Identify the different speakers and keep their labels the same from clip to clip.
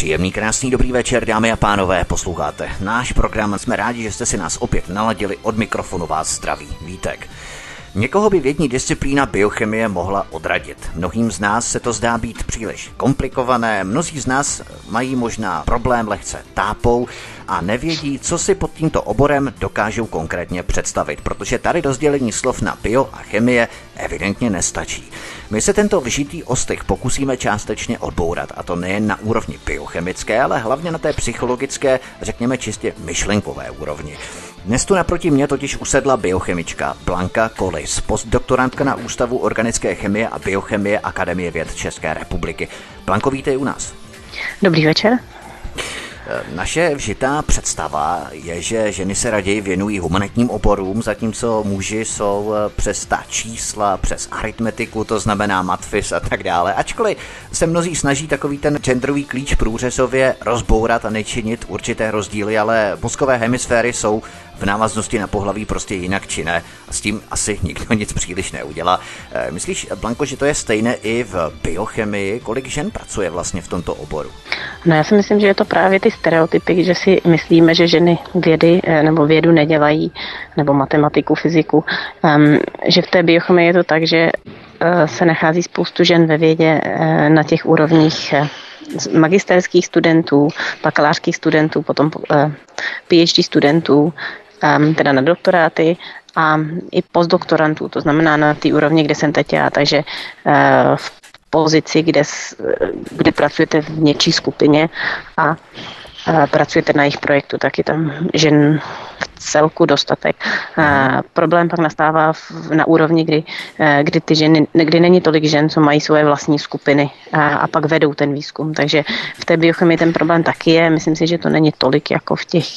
Speaker 1: Příjemný, krásný, dobrý večer, dámy a pánové, posloucháte náš program. Jsme rádi, že jste si nás opět naladili, od mikrofonu vás zdraví Vítek. Někoho by vědní disciplína biochemie mohla odradit. Mnohým z nás se to zdá být příliš komplikované, mnozí z nás mají možná problém, lehce tápou a nevědí, co si pod tímto oborem dokážou konkrétně představit, protože tady rozdělení slov na bio a chemie evidentně nestačí. My se tento vžitý ostych pokusíme částečně odbourat, a to nejen na úrovni biochemické, ale hlavně na té psychologické, řekněme čistě myšlenkové úrovni. Dnes tu naproti mě totiž usedla biochemička Blanka Kolis, postdoktorantka na Ústavu organické chemie a biochemie Akademie věd České republiky. Blanko, vítej u nás.
Speaker 2: Dobrý večer.
Speaker 1: Naše vžitá představa je, že ženy se raději věnují humanitním oborům, zatímco muži jsou přes ta čísla, přes aritmetiku, to znamená matfis a tak dále. Ačkoliv se mnozí snaží takový ten genderový klíč průřezově rozbourat a nečinit určité rozdíly, ale mozkové hemisféry jsou v návaznosti na pohlaví prostě jinak činné a s tím asi nikdo nic příliš neudělá. Myslíš, Blanko, že to je stejné i v biochemii? Kolik žen pracuje vlastně v tomto oboru?
Speaker 2: No, já si myslím, že je to právě ty stereotypy, že si myslíme, že ženy vědy nebo vědu nedělají, nebo matematiku, fyziku, že v té biochemii je to tak, že se nachází spoustu žen ve vědě na těch úrovních magisterských studentů, bakalářských studentů, potom PhD studentů, teda na doktoráty a i postdoktorantů, to znamená na té úrovni, kde jsem teď já, takže v pozici, kde pracujete v něčí skupině a pracujete na jejich projektu, tak je tam žen v celku dostatek. Problém pak nastává na úrovni, kdy ty ženy, kdy není tolik žen, co mají svoje vlastní skupiny a pak vedou ten výzkum. Takže v té biochemii ten problém taky je. Myslím si, že to není tolik jako v těch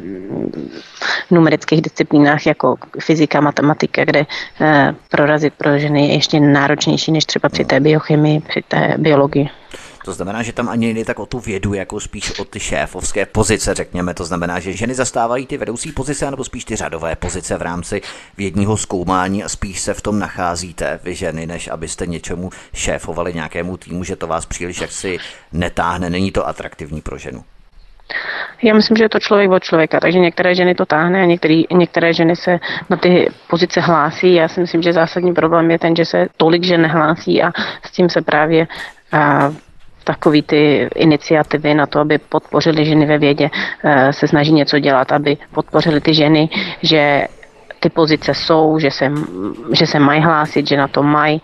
Speaker 2: numerických disciplínách jako fyzika, matematika, kde prorazit pro ženy je ještě náročnější než třeba při té biochemii, při té biologii.
Speaker 1: To znamená, že tam ani nejde tak o tu vědu, jako spíš o ty šéfovské pozice, řekněme. To znamená, že ženy zastávají ty vedoucí pozice, nebo spíš ty řadové pozice v rámci vědního zkoumání a spíš se v tom nacházíte vy ženy, než abyste něčemu šéfovali nějakému týmu, že to vás příliš jaksi netáhne, není to atraktivní pro ženu.
Speaker 2: Já myslím, že je to člověk od člověka, takže některé ženy to táhne a některé ženy se na ty pozice hlásí. Já si myslím, že zásadní problém je ten, že se tolik žen nehlásí a s tím se právě takový ty iniciativy na to, aby podpořili ženy ve vědě, se snaží něco dělat, aby podpořili ty ženy, že ty pozice jsou, že se mají hlásit, že na to mají.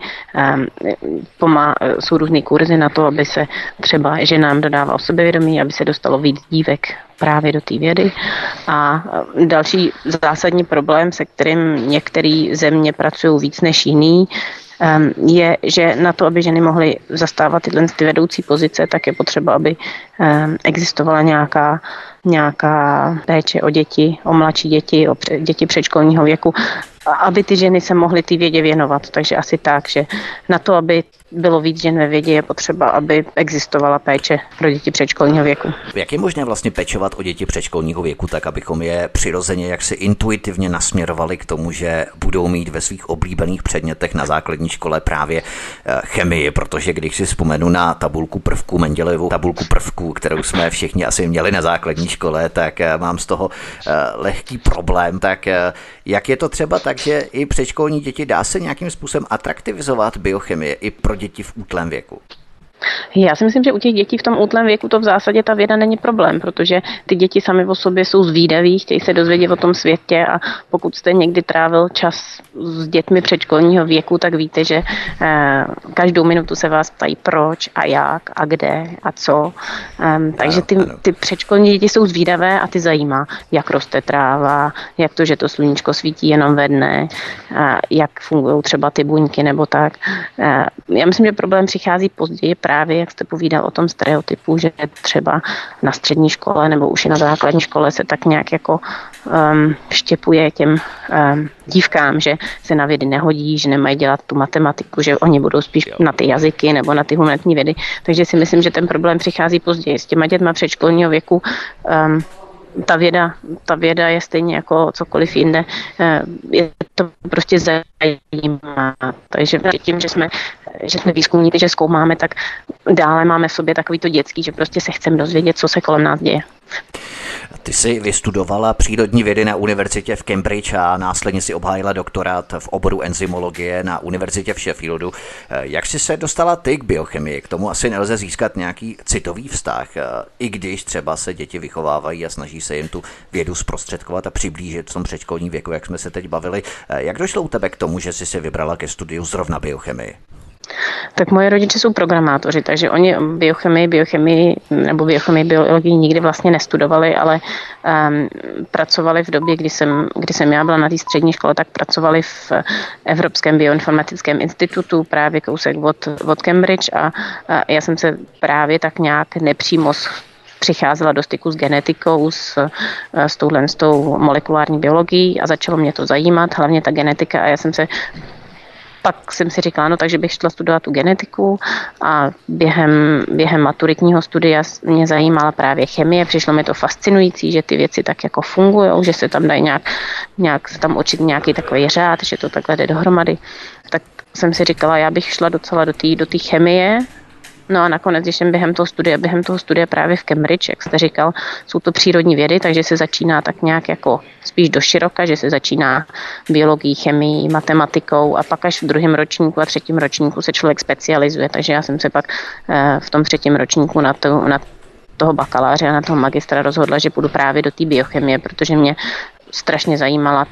Speaker 2: Jsou různý kurzy na to, aby se třeba ženám dodávalo sebevědomí, aby se dostalo víc dívek právě do té vědy. A další zásadní problém, se kterým některé země pracují víc než jiný, je, že na to, aby ženy mohly zastávat ty vedoucí pozice, tak je potřeba, aby existovala nějaká péče o děti, o mladší děti, o děti předškolního věku, aby ty ženy se mohly té vědě věnovat. Takže asi tak, že na to, aby bylo víc žen ve vědě, je potřeba, aby existovala péče pro děti předškolního věku.
Speaker 1: Jak je možné vlastně pečovat o děti předškolního věku tak, abychom je přirozeně jaksi intuitivně nasměrovali k tomu, že budou mít ve svých oblíbených předmětech na základní škole právě chemii, protože když si vzpomenu na tabulku prvků, Mendelovu tabulku prvků, kterou jsme všichni asi měli na základní škole, tak mám z toho lehký problém. Tak jak je to třeba tak, že i předškolní děti dá se nějakým způsobem atraktivizovat biochemie i pro děti v útlém věku?
Speaker 2: Já si myslím, že u těch dětí v tom útlém věku to v zásadě ta věda není problém, protože ty děti sami o sobě jsou zvídaví, chtějí se dozvědět o tom světě a pokud jste někdy trávil čas s dětmi předškolního věku, tak víte, že každou minutu se vás ptají proč a jak a kde a co. Takže ty předškolní děti jsou zvídavé a ty zajímá, jak roste tráva, jak to, že to sluníčko svítí jenom ve dne, jak fungují třeba ty buňky nebo tak. Já myslím, že problém přichází později právě, jak jste povídal o tom stereotypu, že třeba na střední škole nebo už i na základní škole se tak nějak jako vštěpuje těm dívkám, že se na vědy nehodí, že nemají dělat tu matematiku, že oni budou spíš na ty jazyky nebo na ty humanitní vědy. Takže si myslím, že ten problém přichází později. S těma dětma předškolního věku ta věda je stejně jako cokoliv jinde. Je to prostě zajímá. Takže tím, že jsme že jsme výzkumníci, že zkoumáme, tak dále máme v sobě takový to dětský, že prostě se chceme dozvědět, co se kolem nás děje.
Speaker 1: Ty jsi vystudovala přírodní vědy na univerzitě v Cambridge a následně si obhájila doktorát v oboru enzymologie na univerzitě v Sheffieldu. Jak jsi se dostala ty k biochemii? K tomu asi nelze získat nějaký citový vztah, i když třeba se děti vychovávají a snaží se jim tu vědu zprostředkovat a přiblížit v tom předškolním věku, jak jsme se teď bavili. Jak došlo u tebe k tomu, že jsi se vybrala ke studiu zrovna biochemii?
Speaker 2: Tak moje rodiče jsou programátoři, takže oni biochemii biologii nikdy vlastně nestudovali, ale pracovali v době, kdy jsem já byla na té střední škole, tak pracovali v Evropském bioinformatickém institutu, právě kousek od Cambridge a já jsem se právě tak nějak nepřímo přicházela do styku s genetikou, s tou molekulární biologií a začalo mě to zajímat, hlavně ta genetika a pak jsem si říkala, takže bych šla studovat tu genetiku a během maturitního studia mě zajímala právě chemie. Přišlo mi to fascinující, že ty věci tak jako fungují, že se tam dají nějak se tam určit nějaký takový řád, že to takhle jde dohromady. Tak jsem si říkala, já bych šla docela do té chemie. No a nakonec, když jsem během toho studia právě v Cambridge, jak jste říkal, jsou to přírodní vědy, takže se začíná tak nějak jako spíš doširoka, že se začíná biologií, chemií, matematikou a pak až v 2. ročníku a 3. ročníku se člověk specializuje. Takže já jsem se pak v tom 3. ročníku na toho bakaláře a na toho magistra rozhodla, že půjdu právě do té biochemie, protože mě strašně zajímala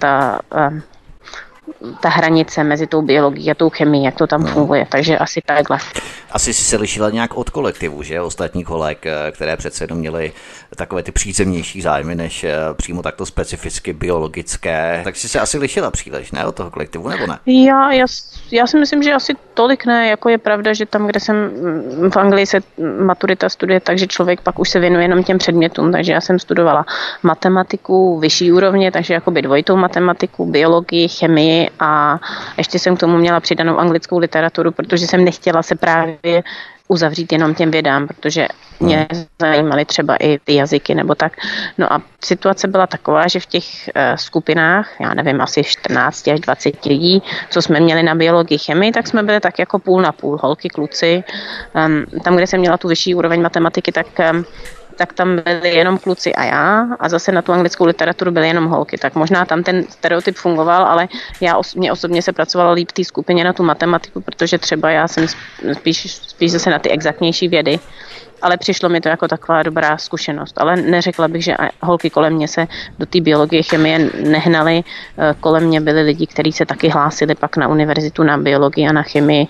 Speaker 2: ta hranice mezi tou biologií a tou chemií, jak to tam funguje, takže asi takhle.
Speaker 1: Asi si se lišila nějak od kolektivu, že? Ostatních holek, které přece jenom měly takové ty přízemnější zájmy, než přímo takto specificky biologické. Tak si se asi lišila příliš, ne? Od toho kolektivu, nebo ne?
Speaker 2: Já si myslím, že asi tolik ne, jako je pravda, že tam, kde jsem v Anglii se maturita studuje, takže člověk pak už se věnuje jenom těm předmětům, takže já jsem studovala matematiku vyšší úrovně, takže jakoby dvojitou matematiku, biologii, chemii a ještě jsem k tomu měla přidanou anglickou literaturu, protože jsem nechtěla se právě uzavřít jenom těm vědám, protože mě zajímaly třeba i ty jazyky nebo tak. No a situace byla taková, že v těch skupinách, já nevím, asi 14 až 20 lidí, co jsme měli na biologii, chemii, tak jsme byli tak jako půl na půl, holky, kluci. Tam, kde jsem měla tu vyšší úroveň matematiky, tak tam byli jenom kluci a já a zase na tu anglickou literaturu byly jenom holky. Tak možná tam ten stereotyp fungoval, ale mě osobně se pracovalo líp v té skupině na tu matematiku, protože třeba já jsem spíš zase na ty exaktnější vědy, ale přišlo mi to jako taková dobrá zkušenost. Ale neřekla bych, že holky kolem mě se do té biologie, chemie nehnaly. Kolem mě byli lidi, kteří se taky hlásili pak na univerzitu na biologii a na chemii.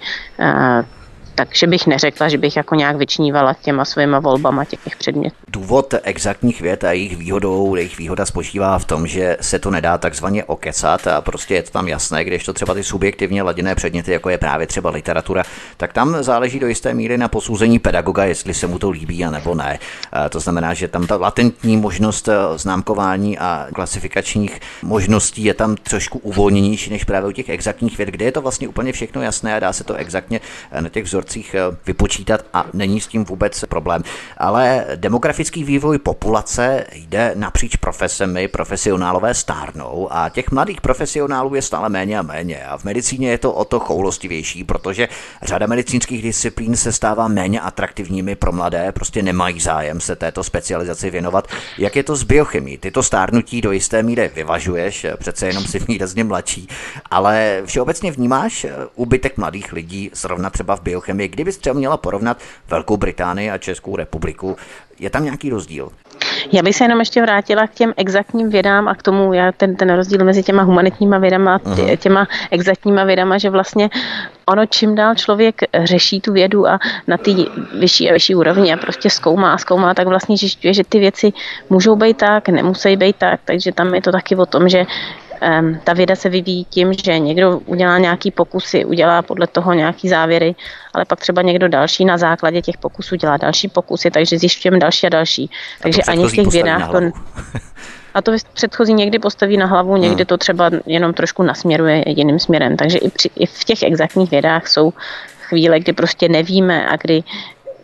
Speaker 2: Takže bych neřekla, že bych jako nějak vyčnívala těma svýma volbama těch předmětů.
Speaker 1: Důvod exaktních věd a jejich výhoda spočívá v tom, že se to nedá takzvaně okecat a prostě je to tam jasné, když to třeba ty subjektivně laděné předměty, jako je právě třeba literatura, tak tam záleží do jisté míry na posouzení pedagoga, jestli se mu to líbí a nebo ne. To znamená, že tam ta latentní možnost známkování a klasifikačních možností je tam trošku uvolněnější než právě u těch exaktních věd, kde je to vlastně úplně všechno jasné a dá se to exaktně na těch vzorcích vypočítat a není s tím vůbec problém. Ale demografický vývoj populace jde napříč profesemi, profesionálové stárnou a těch mladých profesionálů je stále méně a méně. A v medicíně je to o to choulostivější, protože řada medicínských disciplín se stává méně atraktivními pro mladé, prostě nemají zájem se této specializaci věnovat. Jak je to s biochemií? Ty to stárnutí do jisté míry vyvažuješ, přece jenom si výrazně mladší, ale všeobecně vnímáš úbytek mladých lidí zrovna třeba v biochemii. Kdybys třeba měla porovnat Velkou Británii a Českou republiku, je tam nějaký rozdíl?
Speaker 2: Já bych se jenom ještě vrátila k těm exaktním vědám a k tomu, ten rozdíl mezi těma humanitníma vědama a těma exaktníma vědama, že vlastně ono čím dál člověk řeší tu vědu a na té vyšší a vyšší úrovni a prostě zkoumá, tak vlastně zjišťuje, že ty věci můžou být tak, nemusí být tak, takže tam je to taky o tom, že ta věda se vyvíjí tím, že někdo udělá nějaký pokusy, udělá podle toho nějaký závěry, ale pak třeba někdo další na základě těch pokusů dělá další pokusy, takže zjišťujeme další a další. Takže ani v těch vědách to... A to předchozí někdy postaví na hlavu, někdy to třeba jenom trošku nasměruje jiným směrem. Takže i v těch exaktních vědách jsou chvíle, kdy prostě nevíme a kdy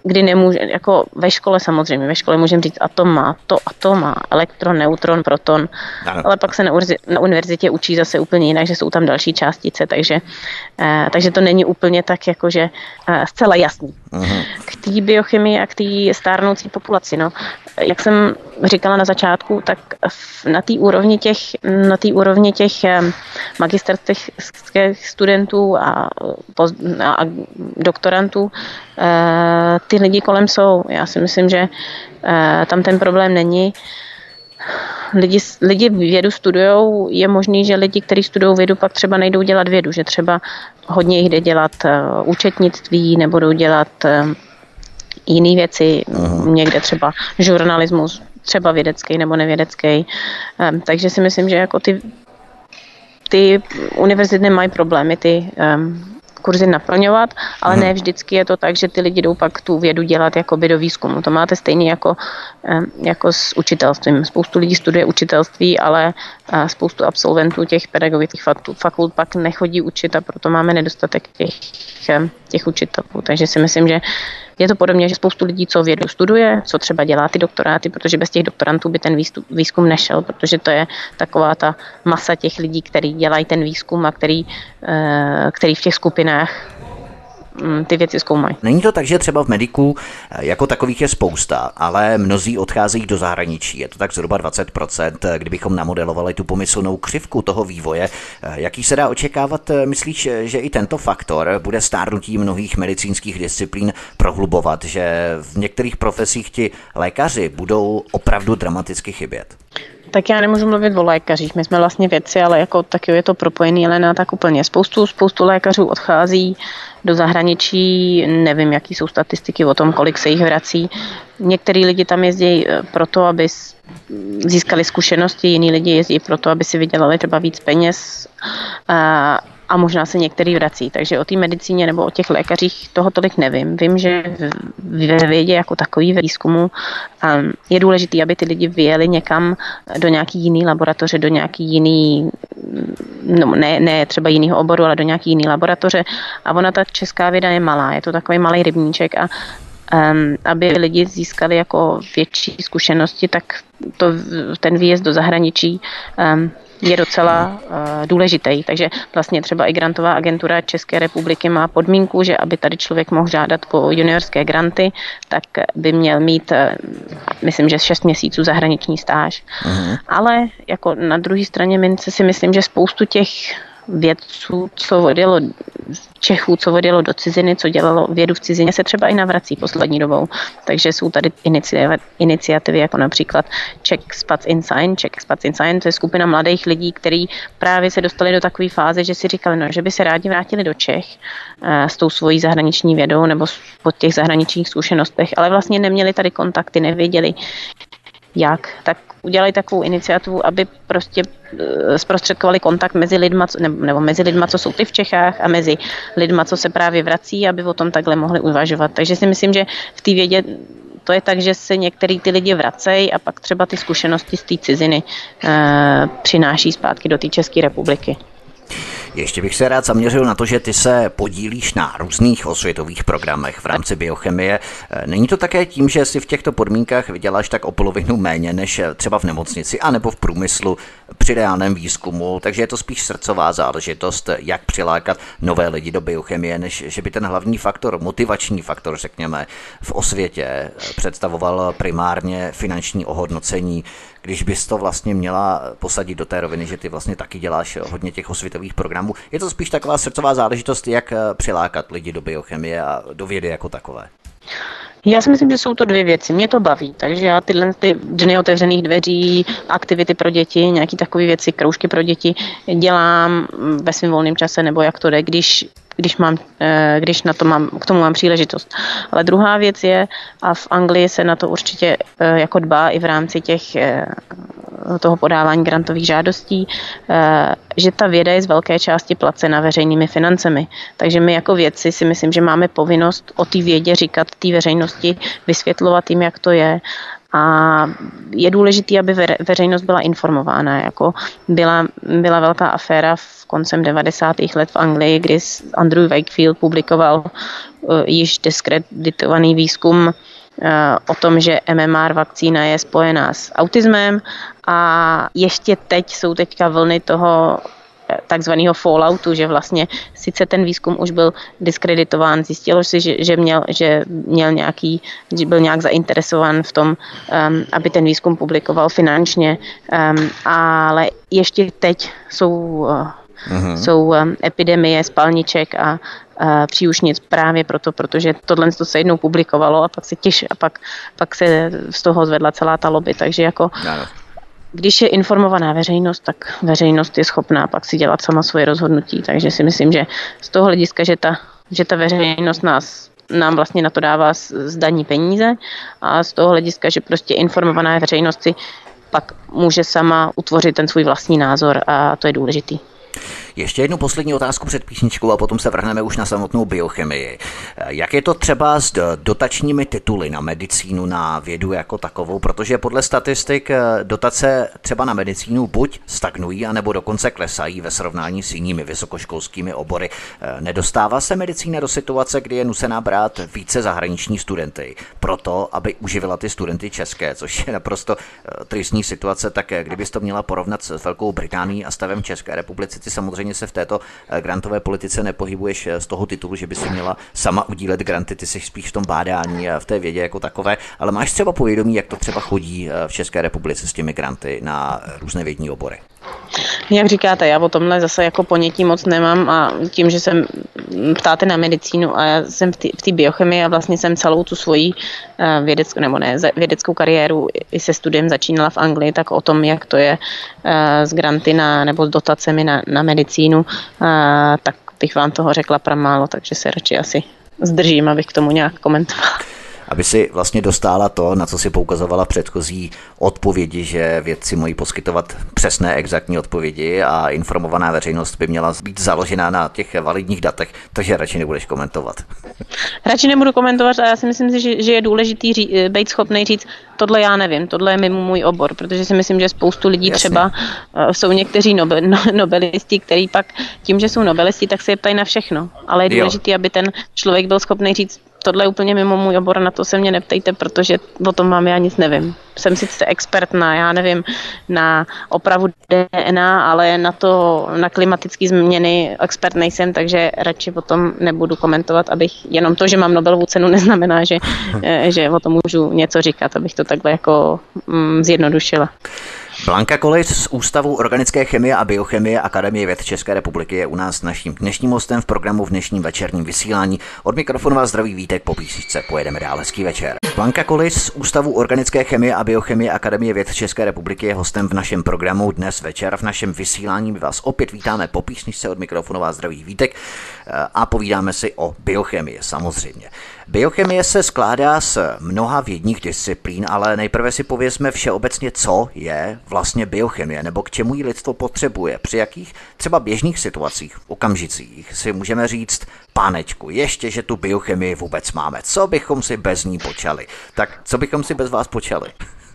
Speaker 2: kdy nemůže, jako ve škole samozřejmě, ve škole můžeme říct atom má, elektron, neutron, proton, ale pak se na univerzitě učí zase úplně jinak, že jsou tam další částice, takže to není úplně tak jakože zcela jasný. K té biochemii a k té stárnoucí populaci, no. Jak jsem říkala na začátku, tak na té úrovni těch magisterských studentů a doktorantů ty lidi kolem jsou. Já si myslím, že tam ten problém není. Lidi vědu studujou, je možný, že lidi, kteří studují vědu, pak třeba nejdou dělat vědu, že třeba hodně jich jde dělat účetnictví nebo jdou dělat jiné věci, někde třeba žurnalismus, třeba vědecký nebo nevědecký. Takže si myslím, že jako ty univerzity nemají problémy ty kurzy naplňovat, ale ne vždycky je to tak, že ty lidi jdou pak tu vědu dělat jakoby do výzkumu. To máte stejně jako s učitelstvím. Spoustu lidí studuje učitelství, ale spoustu absolventů těch pedagogických fakult pak nechodí učit a proto máme nedostatek těch učitelů. Takže si myslím, že je to podobně, že spoustu lidí, co vědu studuje, co třeba dělá ty doktoráty, protože bez těch doktorantů by ten výzkum nešel, protože to je taková ta masa těch lidí, kteří dělají ten výzkum a který v těch skupinách ty věci zkoumají.
Speaker 1: Není to tak, že třeba v mediku jako takových je spousta, ale mnozí odcházejí do zahraničí. Je to tak zhruba 20%, kdybychom namodelovali tu pomyslnou křivku toho vývoje. Jaký se dá očekávat, myslíš, že i tento faktor bude stárnutí mnohých medicínských disciplín prohlubovat, že v některých profesích ti lékaři budou opravdu dramaticky chybět?
Speaker 2: Tak já nemůžu mluvit o lékařích, my jsme vlastně vědci, ale jako taky je to propojený, ale ne tak úplně. Spoustu lékařů odchází do zahraničí, nevím, jaký jsou statistiky o tom, kolik se jich vrací. Některý lidi tam jezdí proto, aby získali zkušenosti, jiní lidi jezdí proto, aby si vydělali třeba víc peněz a možná se některý vrací. Takže o té medicíně nebo o těch lékařích toho tolik nevím. Vím, že ve vědě jako takový ve výzkumu je důležité, aby ty lidi vyjeli někam do nějaký jiný laboratoře, do nějaký jiný, no ne třeba jinýho oboru, ale do nějaký jiný laboratoře. A ona ta česká věda je malá, je to takový malý rybníček a aby lidi získali jako větší zkušenosti, tak ten výjezd do zahraničí je docela důležitý. Takže vlastně třeba i grantová agentura České republiky má podmínku, že aby tady člověk mohl žádat o juniorské granty, tak by měl mít, myslím, že 6 měsíců zahraniční stáž. Ale jako na druhé straně mince si myslím, že spoustu těch vědců, Čechů, co odjelo do ciziny, co dělalo vědu v cizině, se třeba i navrací poslední dobou. Takže jsou tady iniciativy jako například Czech Expats in Science, to je skupina mladých lidí, kteří právě se dostali do takové fáze, že si říkali, no, že by se rádi vrátili do Čech s tou svojí zahraniční vědou nebo po těch zahraničních zkušenostech, ale vlastně neměli tady kontakty, nevěděli jak, tak udělali takovou iniciativu, aby prostě zprostředkovali kontakt mezi lidma, nebo mezi lidma, co jsou ty v Čechách a mezi lidma, co se právě vrací, aby o tom takhle mohli uvažovat. Takže si myslím, že v té vědě to je tak, že se některý ty lidi vracejí a pak třeba ty zkušenosti z té ciziny přináší zpátky do té České republiky.
Speaker 1: Ještě bych se rád zaměřil na to, že ty se podílíš na různých osvětových programech v rámci biochemie. Není to také tím, že si v těchto podmínkách vyděláš tak o polovinu méně než třeba v nemocnici anebo v průmyslu při reálném výzkumu, takže je to spíš srdcová záležitost, jak přilákat nové lidi do biochemie, než že by ten hlavní faktor, motivační faktor, řekněme, v osvětě představoval primárně finanční ohodnocení. Když bys to vlastně měla posadit do té roviny, že ty vlastně taky děláš hodně těch osvětových programů, je to spíš taková srdcová záležitost, jak přilákat lidi do biochemie a do vědy jako takové.
Speaker 2: Já si myslím, že jsou to dvě věci. Mě to baví, takže já ty dny otevřených dveří, aktivity pro děti, nějaké takové věci, kroužky pro děti dělám ve svém volném čase, nebo jak to jde, když na to k tomu mám příležitost. Ale druhá věc je, a v Anglii se na to určitě jako dbá i v rámci toho podávání grantových žádostí, že ta věda je z velké části placena veřejnými financemi. Takže my jako vědci si myslím, že máme povinnost o té vědě říkat té veřejnosti, vysvětlovat jim, jak to je A je důležité, aby veřejnost byla informována. Jako byla velká aféra v koncem 90. let v Anglii, kdy Andrew Wakefield publikoval již diskreditovaný výzkum o tom, že MMR vakcína je spojená s autismem a ještě jsou teďka vlny toho takzvaného falloutu, že vlastně sice ten výzkum už byl diskreditován, zjistilo si, že byl nějak zainteresován v tom, aby ten výzkum publikoval finančně, ale ještě teď jsou epidemie spalniček a příušnic právě proto, protože tohle se jednou publikovalo a pak se z toho zvedla celá ta lobby, takže jako když je informovaná veřejnost, tak veřejnost je schopná pak si dělat sama svoje rozhodnutí, takže si myslím, že z toho hlediska, že ta veřejnost nám vlastně na to dává z daní peníze a z toho hlediska, že prostě informovaná veřejnost si pak může sama utvořit ten svůj vlastní názor a to je důležitý.
Speaker 1: Ještě jednu poslední otázku před písničkou a potom se vrhneme už na samotnou biochemii. Jak je to třeba s dotačními tituly na medicínu, na vědu jako takovou? Protože podle statistik dotace třeba na medicínu buď stagnují, anebo dokonce klesají ve srovnání s jinými vysokoškolskými obory. Nedostává se medicína do situace, kdy je nucená brát více zahraniční studenty proto, aby uživila ty studenty české, což je naprosto tristní situace, tak kdybys to měla porovnat s Velkou Británií a stavem České republiky, ty samozřejmě se v této grantové politice nepohybuješ z toho titulu, že by si měla sama udílet granty, ty jsi spíš v tom bádání a v té vědě jako takové, ale máš třeba povědomí, jak to třeba chodí v České republice s těmi granty na různé vědní obory?
Speaker 2: Jak říkáte, já o tomhle zase jako ponětí moc nemám a tím, že jsem ptáte na medicínu a já jsem v té biochemii a vlastně jsem celou tu svoji vědeckou kariéru i se studiem začínala v Anglii, tak o tom, jak to je s granty nebo s dotacemi na medicínu, tak bych vám toho řekla pramálo, takže se radši asi zdržím, abych k tomu nějak komentovala.
Speaker 1: Aby si vlastně dostala to, na co si poukazovala v předchozí odpovědi, že vědci mají poskytovat přesné, exaktní odpovědi a informovaná veřejnost by měla být založená na těch validních datech, takže radši nebudeš komentovat. Radši
Speaker 2: nebudu komentovat a já si myslím, že je důležitý být schopný říct, tohle já nevím, tohle je mimo můj obor, protože si myslím, že spoustu lidí třeba jsou někteří nobelisti, který pak tím, že jsou nobelisti, tak se je ptají na všechno, ale je důležitý, aby ten člověk byl schopný říct, tohle je úplně mimo můj obor, na to se mě neptejte, protože o tom mám já nic nevím. Jsem sice expert na opravu DNA, ale na klimatické změny expert nejsem, takže radši o tom nebudu komentovat, jenom to, že mám Nobelovu cenu, neznamená, že o tom můžu něco říkat, abych to takhle jako zjednodušila.
Speaker 1: Blanka Kolis z Ústavu organické chemie a biochemie Akademie věd České republiky je u nás naším dnešním hostem v programu v dnešním večerním vysílání. Od mikrofonu vás zdraví Vítek, po písničce pojedeme dál, hezký večer. Blanka Kolis z Ústavu organické chemie a biochemie Akademie věd České republiky je hostem v našem programu dnes večer. V našem vysílání my vás opět vítáme po písničce, od mikrofonu vás zdraví Vítek a povídáme si o biochemii samozřejmě. Biochemie se skládá z mnoha vědních disciplín, ale nejprve si povězme všeobecně, co je vlastně biochemie, nebo k čemu ji lidstvo potřebuje. Při jakých třeba běžných situacích, okamžicích si můžeme říct, pánečku, ještě, že tu biochemii vůbec máme. Co bychom si bez ní počali? Tak co bychom si bez vás počali?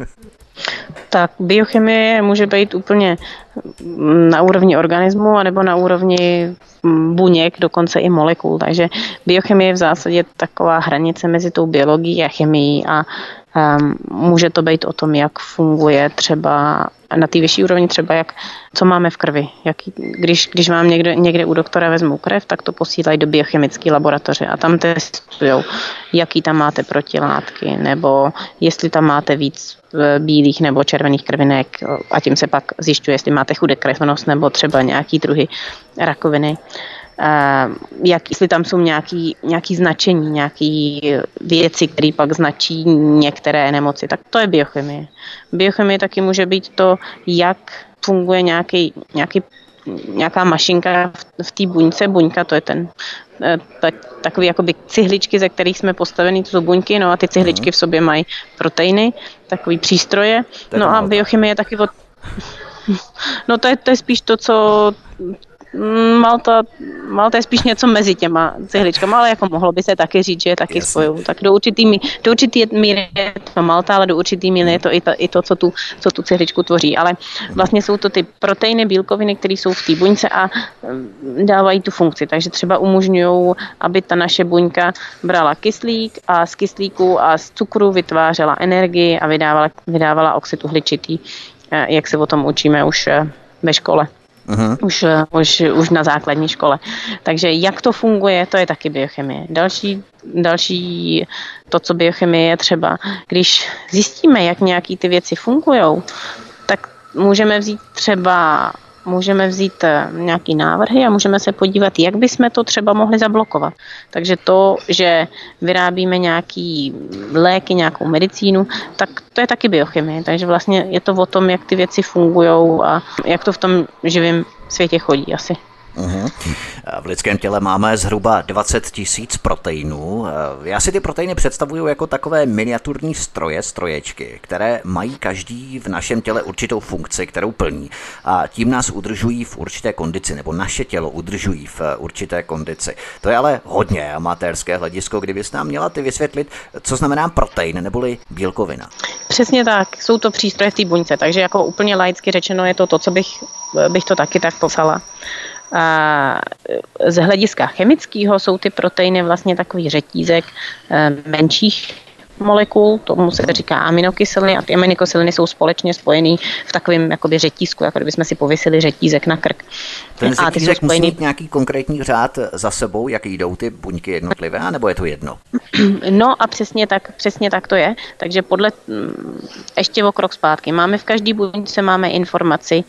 Speaker 2: Tak biochemie může být úplně na úrovni organismu anebo na úrovni buněk, dokonce i molekul. Takže biochemie je v zásadě taková hranice mezi tou biologií a chemií a může to být o tom, jak funguje třeba na té vyšší úrovni, třeba co máme v krvi. Když vám někde u doktora vezmou krev, tak to posílají do biochemické laboratoře a tam testujou, jaký tam máte protilátky, nebo jestli tam máte víc bílých nebo červených krvinek a tím se pak zjišťuje, jestli máte chudékrevnost nebo třeba nějaký druhy rakoviny. Jestli tam jsou nějaký značení, nějaké věci, které pak značí některé nemoci, tak to je biochemie. Biochemie taky může být to, jak funguje nějaká mašinka v té buňce. Buňka, to je takový jakoby cihličky, ze kterých jsme postavení, to jsou buňky, no a ty cihličky v sobě mají proteiny, takový přístroje. No a biochemie je taky no to je spíš to, co Malta je spíš něco mezi těma cihličkama, ale jako mohlo by se taky říct, že je taky spojují. Tak do určitý míry je to Malta, ale do určitý míry je to i to, co tu cihličku tvoří. Ale vlastně jsou to ty proteiny, bílkoviny, které jsou v té buňce a dávají tu funkci. Takže třeba umožňují, aby ta naše buňka brala kyslík a z kyslíku a z cukru vytvářela energii a vydávala oxid uhličitý, jak se o tom učíme už ve škole. Už na základní škole. Takže jak to funguje, to je taky biochemie. Další to, co biochemie je třeba, když zjistíme, jak nějaký ty věci fungují, tak můžeme vzít nějaký návrhy a můžeme se podívat, jak bychom to třeba mohli zablokovat. Takže to, že vyrábíme nějaký léky, nějakou medicínu, tak to je taky biochemie. Takže vlastně je to o tom, jak ty věci fungují a jak to v tom živém světě chodí asi.
Speaker 1: V lidském těle máme zhruba 20 000 proteinů. Já si ty proteiny představuju jako takové miniaturní stroječky, které mají každý v našem těle určitou funkci, kterou plní. A tím nás udržují v určité kondici, nebo naše tělo udržují v určité kondici. To je ale hodně amatérské hledisko, kdybys nám měla ty vysvětlit, co znamená protein neboli bílkovina.
Speaker 2: Přesně tak, jsou to přístroje v té buňce, takže jako úplně laicky řečeno je to, co bych to taky tak popsala. A z hlediska chemického jsou ty proteiny vlastně takový řetízek menších molekul, tomu se říká aminokyseliny a ty aminokyseliny jsou společně spojený v takovém jakoby řetízku, jako kdybychom si pověsili řetízek na krk.
Speaker 1: Ten řetízek musí mít nějaký konkrétní řád za sebou, jak jdou ty buňky jednotlivé, nebo je to jedno?
Speaker 2: No a přesně tak to je. Takže ještě o krok zpátky. Máme v každé buňce máme informaci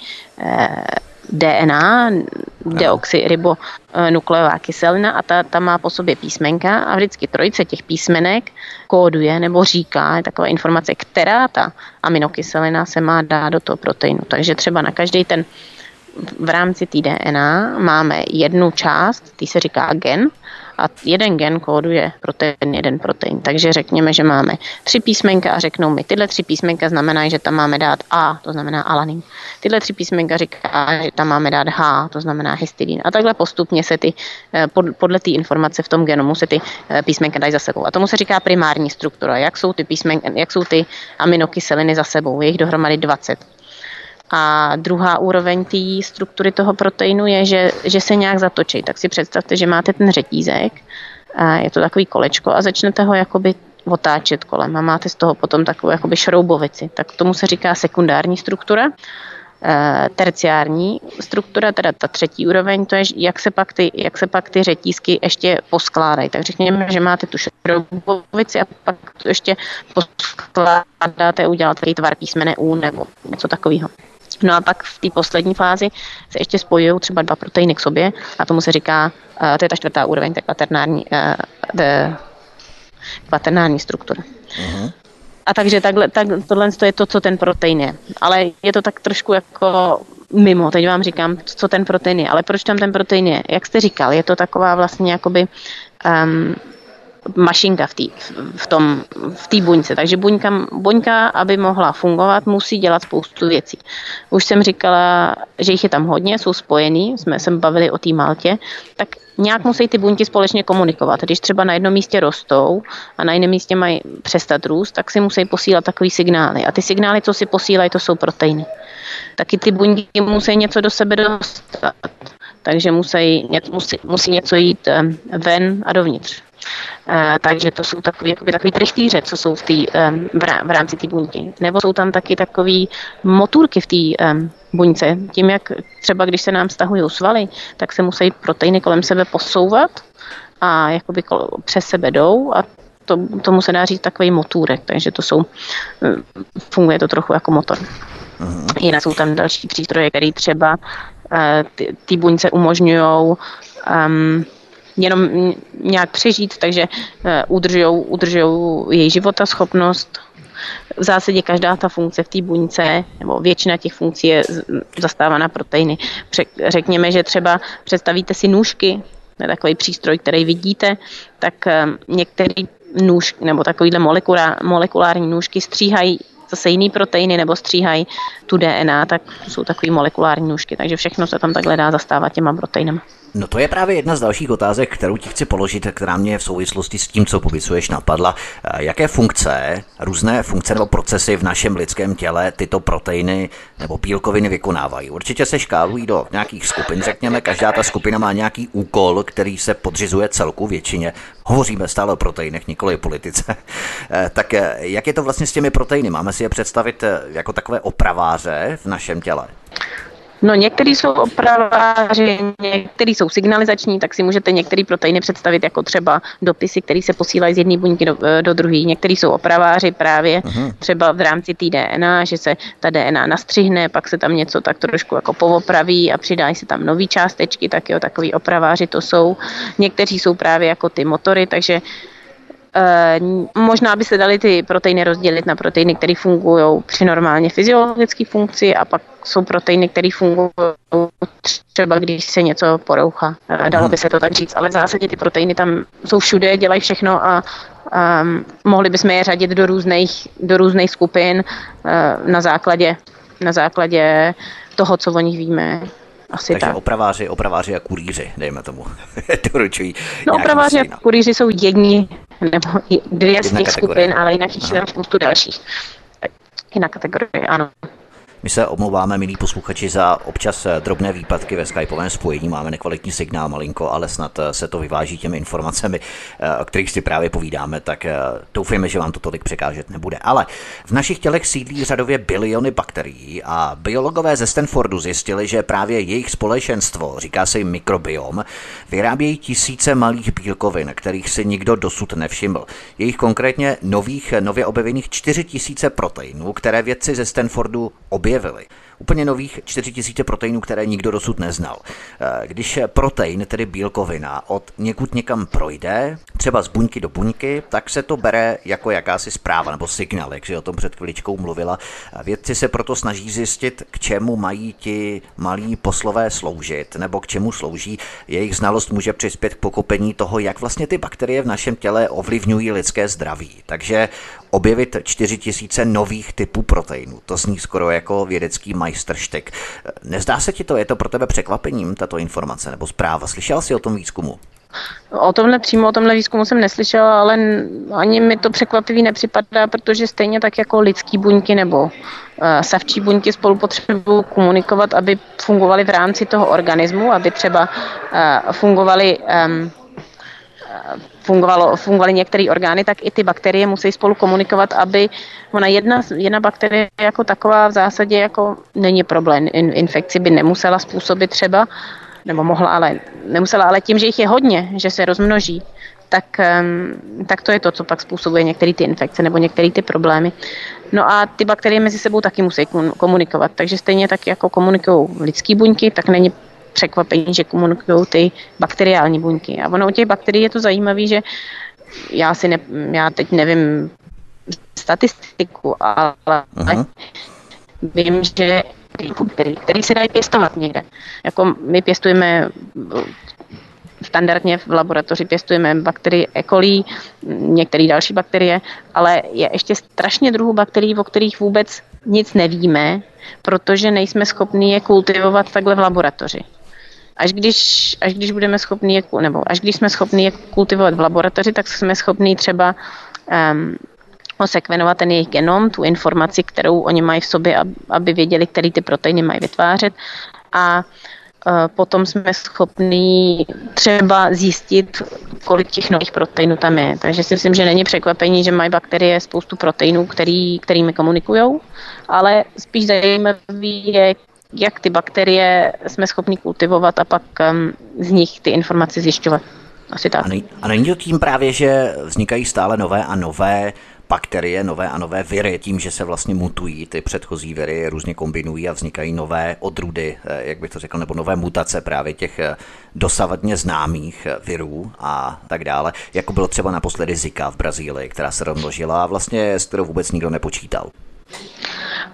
Speaker 2: DNA, deoxyribonukleová kyselina a ta má po sobě písmenka a vždycky trojice těch písmenek kóduje nebo říká, je taková informace, která ta aminokyselina se má dát do toho proteinu. Takže třeba na každý v rámci té DNA máme jednu část, ty se říká gen, a jeden gen kóduje jeden protein. Takže řekněme, že máme 3 písmenka a řeknou mi, tyhle 3 písmenka znamenají, že tam máme dát A, to znamená alanin. Tyhle 3 písmenka říká, že tam máme dát H, to znamená histidin. A takhle postupně se podle té informace v tom genomu se ty písmenka dají za sebou. A tomu se říká primární struktura. Jak jsou ty aminokyseliny za sebou? Je jich dohromady 20. A druhá úroveň té struktury toho proteinu je, že se nějak zatočí. Tak si představte, že máte ten řetízek, a je to takový kolečko a začnete ho jakoby otáčet kolem a máte z toho potom takovou jakoby šroubovici. Tak tomu se říká sekundární struktura. Terciární struktura, teda ta třetí úroveň, to je, jak se pak ty řetízky ještě poskládají. Tak řekněme, že máte tu šroubovici a pak to ještě poskládáte, udělat takový tvar písmene U nebo něco takového. No a pak v té poslední fázi se ještě spojují třeba 2 proteiny k sobě a tomu se říká, to je ta 4. úroveň, to je kvaternární struktura. Uh-huh. A takže tohle je to, co ten protein je. Ale je to tak trošku jako mimo, teď vám říkám, co ten protein je. Ale proč tam ten protein je? Jak jste říkal, je to taková vlastně jakoby mašinka v té buňce. Takže buňka, aby mohla fungovat, musí dělat spoustu věcí. Už jsem říkala, že jich je tam hodně, jsou spojený, jsme se bavili o té Maltě, tak nějak musí ty buňky společně komunikovat. Když třeba na jednom místě rostou a na jiném místě mají přestat růst, tak si musí posílat takový signály. A ty signály, co si posílají, to jsou proteiny. Taky ty buňky musí něco do sebe dostat. Takže musí něco jít ven a dovnitř. Takže to jsou takový trichtýře, co jsou v rámci té buňky. Nebo jsou tam taky takový motůrky v té buňce. Tím, jak třeba když se nám stahují svaly, tak se musí proteiny kolem sebe posouvat a jakoby přes sebe jdou a tomu se dá říct takový motůrek. Takže funguje to trochu jako motor. Jinak jsou tam další přístroje, které třeba ty buňce umožňují jenom nějak přežít, takže udržujou její životaschopnost. V zásadě každá ta funkce v té buňce, nebo většina těch funkcí je zastávána proteiny. Řekněme, že třeba představíte si nůžky, takový přístroj, který vidíte, tak některé nůžky, nebo takovýhle molekulární nůžky stříhají zase jiný proteiny nebo stříhají tu DNA, tak jsou takový molekulární nůžky, takže všechno se tam takhle dá zastávat těma proteinama.
Speaker 1: No to je právě jedna z dalších otázek, kterou ti chci položit, která mě v souvislosti s tím, co popisuješ, napadla. Jaké různé funkce nebo procesy v našem lidském těle tyto proteiny nebo bílkoviny vykonávají? Určitě se škálují do nějakých skupin, řekněme, každá ta skupina má nějaký úkol, který se podřizuje celku většině. Hovoříme stále o proteinech, nikoli o politice. Tak jak je to vlastně s těmi proteiny? Máme si je představit jako takové opraváře v našem těle?
Speaker 2: No některý jsou opraváři, některý jsou signalizační, tak si můžete některé proteiny představit jako třeba dopisy, které se posílají z jedné buňky do druhé. Některý jsou opraváři právě třeba v rámci té DNA, že se ta DNA nastřihne, pak se tam něco tak trošku jako poopraví a přidají se tam nový částečky, tak jo, takový opraváři to jsou. Někteří jsou právě jako ty motory, takže možná by se daly ty proteiny rozdělit na proteiny, které fungují při normálně fyziologické funkci a pak jsou proteiny, které fungují třeba když se něco porouchá. Dalo by se to tak říct, ale v zásadě ty proteiny tam jsou všude, dělají všechno a mohli bychom je řadit do různých skupin na základě toho, co o nich víme. Asi
Speaker 1: takže
Speaker 2: tak.
Speaker 1: opraváři a kurýři, dejme tomu. Doručují.
Speaker 2: No opraváři a kurýři jsou jedni nebo dvě z těch skupin, ale jinak je tam spoustu dalších. Jiná kategorie, ano.
Speaker 1: My se omlouváme, milí posluchači, za občas drobné výpadky ve skypovém spojení. Máme nekvalitní signál malinko, ale snad se to vyváží těmi informacemi, o kterých si právě povídáme, tak doufejme, že vám to tolik překážet nebude. Ale v našich tělech sídlí řadově biliony bakterií a biologové ze Stanfordu zjistili, že právě jejich společenstvo, říká se jim mikrobiom, vyrábějí tisíce malých bílkovin, kterých si nikdo dosud nevšiml. Jejich konkrétně nově objevených 4000 proteinů, které vědci ze Stanfordu objevili. Úplně nových 4000 proteinů, které nikdo dosud neznal. Když protein, tedy bílkovina, od někud někam projde, třeba z buňky do buňky, tak se to bere jako jakási zpráva nebo signál, jak si o tom před chviličkou mluvila. Vědci se proto snaží zjistit, k čemu mají ti malí poslové sloužit, nebo k čemu slouží. Jejich znalost může přispět k pochopení toho, jak vlastně ty bakterie v našem těle ovlivňují lidské zdraví. Takže objevit 4000 nových typů proteinů, to zní skoro jako vědecký majstrštyk. Nezdá se ti to, je to pro tebe překvapením, tato informace nebo zpráva? Slyšel jsi o tom výzkumu?
Speaker 2: O tomhle výzkumu jsem neslyšela, ale ani mi to překvapivý nepřipadá, protože stejně tak jako lidský buňky nebo savčí buňky spolu potřebují komunikovat, aby fungovaly v rámci toho organismu, aby třeba fungovaly některé orgány, tak i ty bakterie musí spolu komunikovat, aby ona jedna bakterie jako taková v zásadě jako není problém. Infekci by nemusela způsobit třeba, nebo nemusela, ale tím, že jich je hodně, že se rozmnoží, tak to je to, co pak způsobuje některé ty infekce nebo některé ty problémy. No a ty bakterie mezi sebou taky musí komunikovat, takže stejně tak jako komunikují lidský buňky, tak není překvapení, že komunikují ty bakteriální buňky. A ono u těch bakterií je to zajímavé, že já teď nevím statistiku, ale vím, že který se dají pěstovat někde. Jako my pěstujeme standardně v laboratoři pěstujeme bakterie E. coli, některé další bakterie, ale je ještě strašně druhů bakterií, o kterých vůbec nic nevíme, protože nejsme schopni je kultivovat takhle v laboratoři. Až když jsme schopni je kultivovat v laboratoři, tak jsme schopni třeba osekvenovat ten jejich genom, tu informaci, kterou oni mají v sobě, aby věděli, který ty proteiny mají vytvářet. A potom jsme schopni třeba zjistit, kolik těch nových proteinů tam je. Takže si myslím, že není překvapení, že mají bakterie spoustu proteinů, kterými komunikujou, ale spíš zajímavý je, jak ty bakterie jsme schopni kultivovat a pak z nich ty informace zjišťovat. Asi tak.
Speaker 1: A není to tím právě, že vznikají stále nové a nové bakterie, nové a nové viry, tím, že se vlastně mutují ty předchozí viry, různě kombinují a vznikají nové odrůdy, jak bych to řekl, nebo nové mutace právě těch dosavadně známých virů a tak dále, jako bylo třeba naposledy Zika v Brazílii, která se rozmnožila a vlastně s kterou vůbec nikdo nepočítal.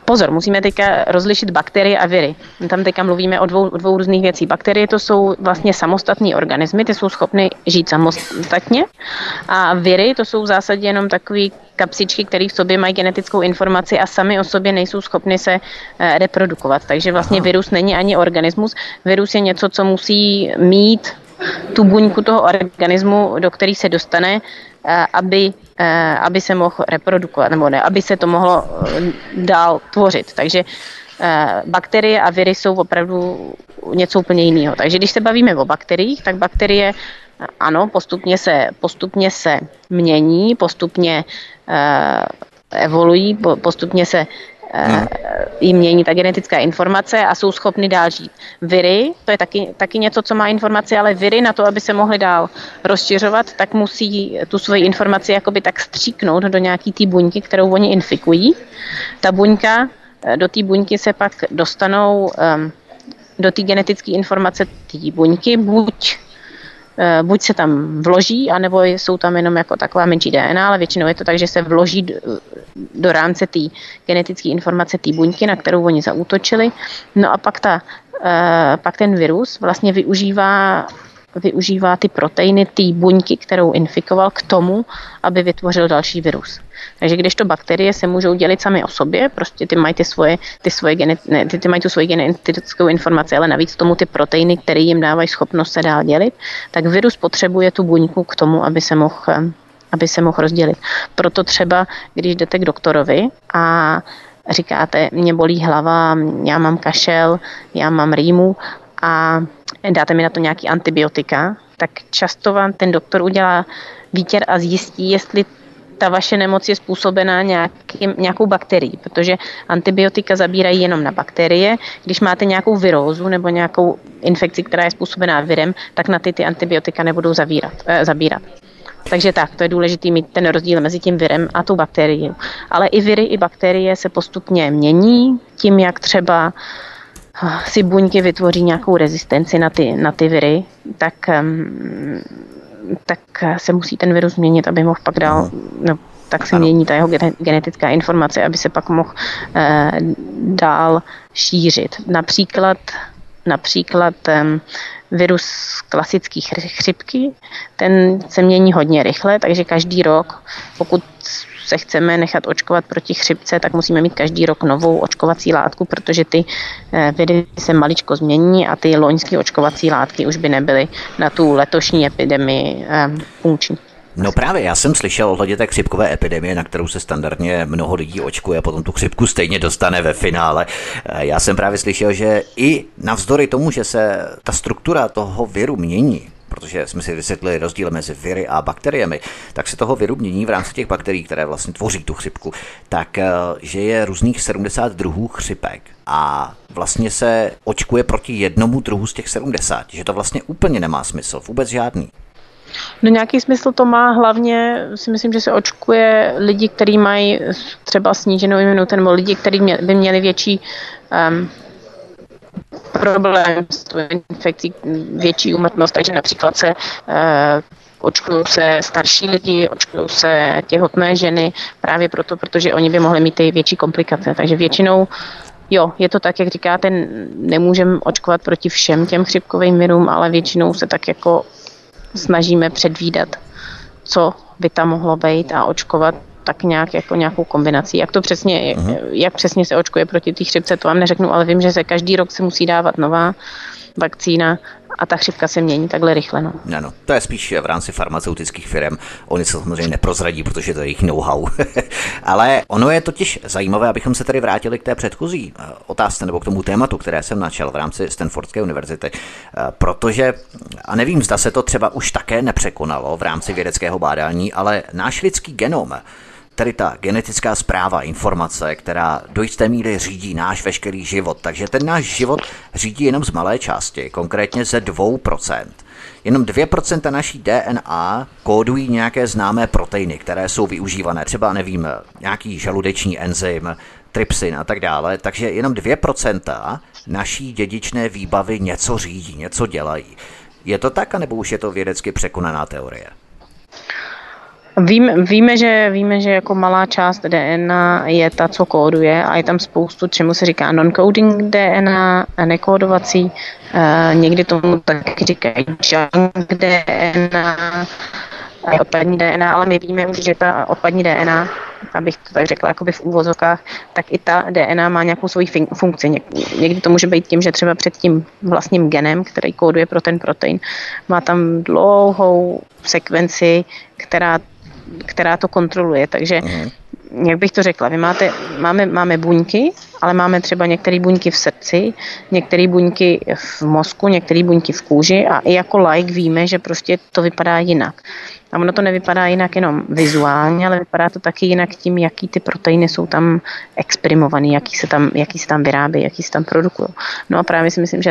Speaker 2: Pozor, musíme teďka rozlišit bakterie a viry. Tam teďka mluvíme o dvou různých věcí. Bakterie to jsou vlastně samostatní organismy, ty jsou schopny žít samostatně a viry to jsou v zásadě jenom takový kapsičky, které v sobě mají genetickou informaci a sami o sobě nejsou schopny se reprodukovat. Takže vlastně virus není ani organismus. Virus je něco, co musí mít tu buňku toho organismu, do který se dostane, aby se mohl reprodukovat, nebo ne, aby se to mohlo dál tvořit. Takže bakterie a viry jsou opravdu něco úplně jiného. Takže když se bavíme o bakteriích, tak bakterie ano, postupně se mění, postupně evolují, postupně se jim mění ta genetická informace a jsou schopny dál žít. Viry, to je taky něco, co má informaci, ale viry na to, aby se mohly dál rozšiřovat, tak musí tu svoji informaci jakoby tak stříknout do nějaký té buňky, kterou oni infikují. Ta buňka, do té buňky se pak dostanou do té genetické informace té buňky, buď se tam vloží, anebo jsou tam jenom jako taková menší DNA, ale většinou je to tak, že se vloží do rámce té genetické informace té buňky, na kterou oni zaútočili. No a pak ten virus vlastně využívá ty proteiny té buňky, kterou infikoval, k tomu, aby vytvořil další virus. Takže když to bakterie se můžou dělit sami o sobě, prostě ty mají tu svoji genetickou informaci, ale navíc tomu ty proteiny, které jim dávají schopnost se dál dělit, tak virus potřebuje tu buňku k tomu, aby se mohl rozdělit. Proto třeba, když jdete k doktorovi a říkáte, mě bolí hlava, já mám kašel, já mám rýmu a dáte mi na to nějaký antibiotika, tak často vám ten doktor udělá výtěr a zjistí, jestli ta vaše nemoc je způsobená nějakou bakterií, protože antibiotika zabírají jenom na bakterie. Když máte nějakou virózu nebo nějakou infekci, která je způsobená virem, tak na ty antibiotika nebudou zabírat. Takže to je důležité mít ten rozdíl mezi tím virem a tou bakterií. Ale i viry, i bakterie se postupně mění tím, jak třeba si buňky vytvoří nějakou rezistenci na ty viry, tak se musí ten virus změnit, aby mohl pak dál, tak se mění ta jeho genetická informace, aby se pak mohl dál šířit. Například virus klasické chřipky, ten se mění hodně rychle, takže každý rok, pokud se chceme nechat očkovat proti chřipce, tak musíme mít každý rok novou očkovací látku, protože ty viry se maličko změní a ty loňské očkovací látky už by nebyly na tu letošní epidemii funkční.
Speaker 1: No právě, já jsem slyšel ohledně té chřipkové epidemie, na kterou se standardně mnoho lidí očkuje a potom tu chřipku stejně dostane ve finále. Já jsem právě slyšel, že i navzdory tomu, že se ta struktura toho viru mění, protože jsme si vysvětlili rozdíl mezi viry a bakteriemi, tak se toho viru mění v rámci těch bakterií, které vlastně tvoří tu chřipku, tak že je různých 70 druhů chřipek a vlastně se očkuje proti jednomu druhu z těch 70, že to vlastně úplně nemá smysl, vůbec žádný.
Speaker 2: No nějaký smysl to má, hlavně si myslím, že se očkuje lidi, kteří mají třeba sníženou imunitu, nebo lidi, kteří by měli větší problém s tou infekcí, větší úmrtnost, takže například se očkují se starší lidi, očkují se těhotné ženy, právě proto, protože oni by mohli mít ty větší komplikace. Takže většinou, jo, je to tak, jak říkáte, nemůžeme očkovat proti všem těm chřipkovým virům, ale většinou se tak jako snažíme předvídat, co by tam mohlo být a očkovat tak nějak jako nějakou kombinací. Jak přesně se očkuje proti té chřipce, to vám neřeknu, ale vím, že se každý rok se musí dávat nová vakcína a ta chřipka se mění takhle rychle. No.
Speaker 1: Ano, to je spíš v rámci farmaceutických firm. Oni se samozřejmě neprozradí, protože to je jejich know-how. Ale ono je totiž zajímavé, abychom se tady vrátili k té předchozí otázce nebo k tomu tématu, které jsem načal v rámci Stanfordské univerzity. Protože, a nevím, zda se to třeba už také nepřekonalo v rámci vědeckého bádání, ale náš lidský genom, tedy ta genetická správa, informace, která do jisté míry řídí náš veškerý život. Takže ten náš život řídí jenom z malé části, konkrétně ze 2%. Jenom 2% naší DNA kódují nějaké známé proteiny, které jsou využívané. Třeba, nevím, nějaký žaludeční enzym, trypsin a tak dále. Takže jenom 2% naší dědičné výbavy něco řídí, něco dělají. Je to tak, anebo už je to vědecky překonaná teorie?
Speaker 2: Víme, že jako malá část DNA je ta, co kóduje, a je tam spoustu, čemu se říká non-coding DNA, nekódovací, někdy tomu taky říkají junk DNA, odpadní DNA, ale my víme už, že ta odpadní DNA, abych to tak řekla jakoby v úvozovkách, tak i ta DNA má nějakou svoji funkci. Někdy to může být tím, že třeba před tím vlastním genem, který kóduje pro ten protein, má tam dlouhou sekvenci, která to kontroluje. Takže, jak bych to řekla, máme buňky, ale máme třeba některé buňky v srdci, některé buňky v mozku, některé buňky v kůži, a i jako laik víme, že prostě to vypadá jinak. A ono to nevypadá jinak jenom vizuálně, ale vypadá to taky jinak tím, jaký ty proteiny jsou tam exprimovaný, jaký se tam vyrábí, jaký se tam produkují. No a právě si myslím, že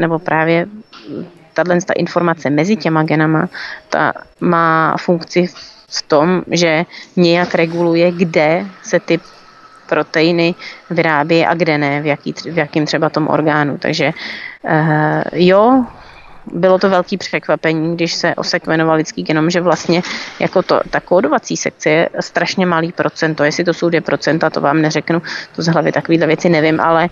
Speaker 2: ta informace mezi těma genama, ta má funkci v tom, že nějak reguluje, kde se ty proteiny vyrábí a kde ne, v jakým třeba tom orgánu. Takže bylo to velký překvapení, když se osekvenoval lidský genom, že vlastně jako ta kódovací sekce je strašně malý procento. Jestli to jsou 2%, to vám neřeknu, to z hlavy takovýhle věci nevím, ale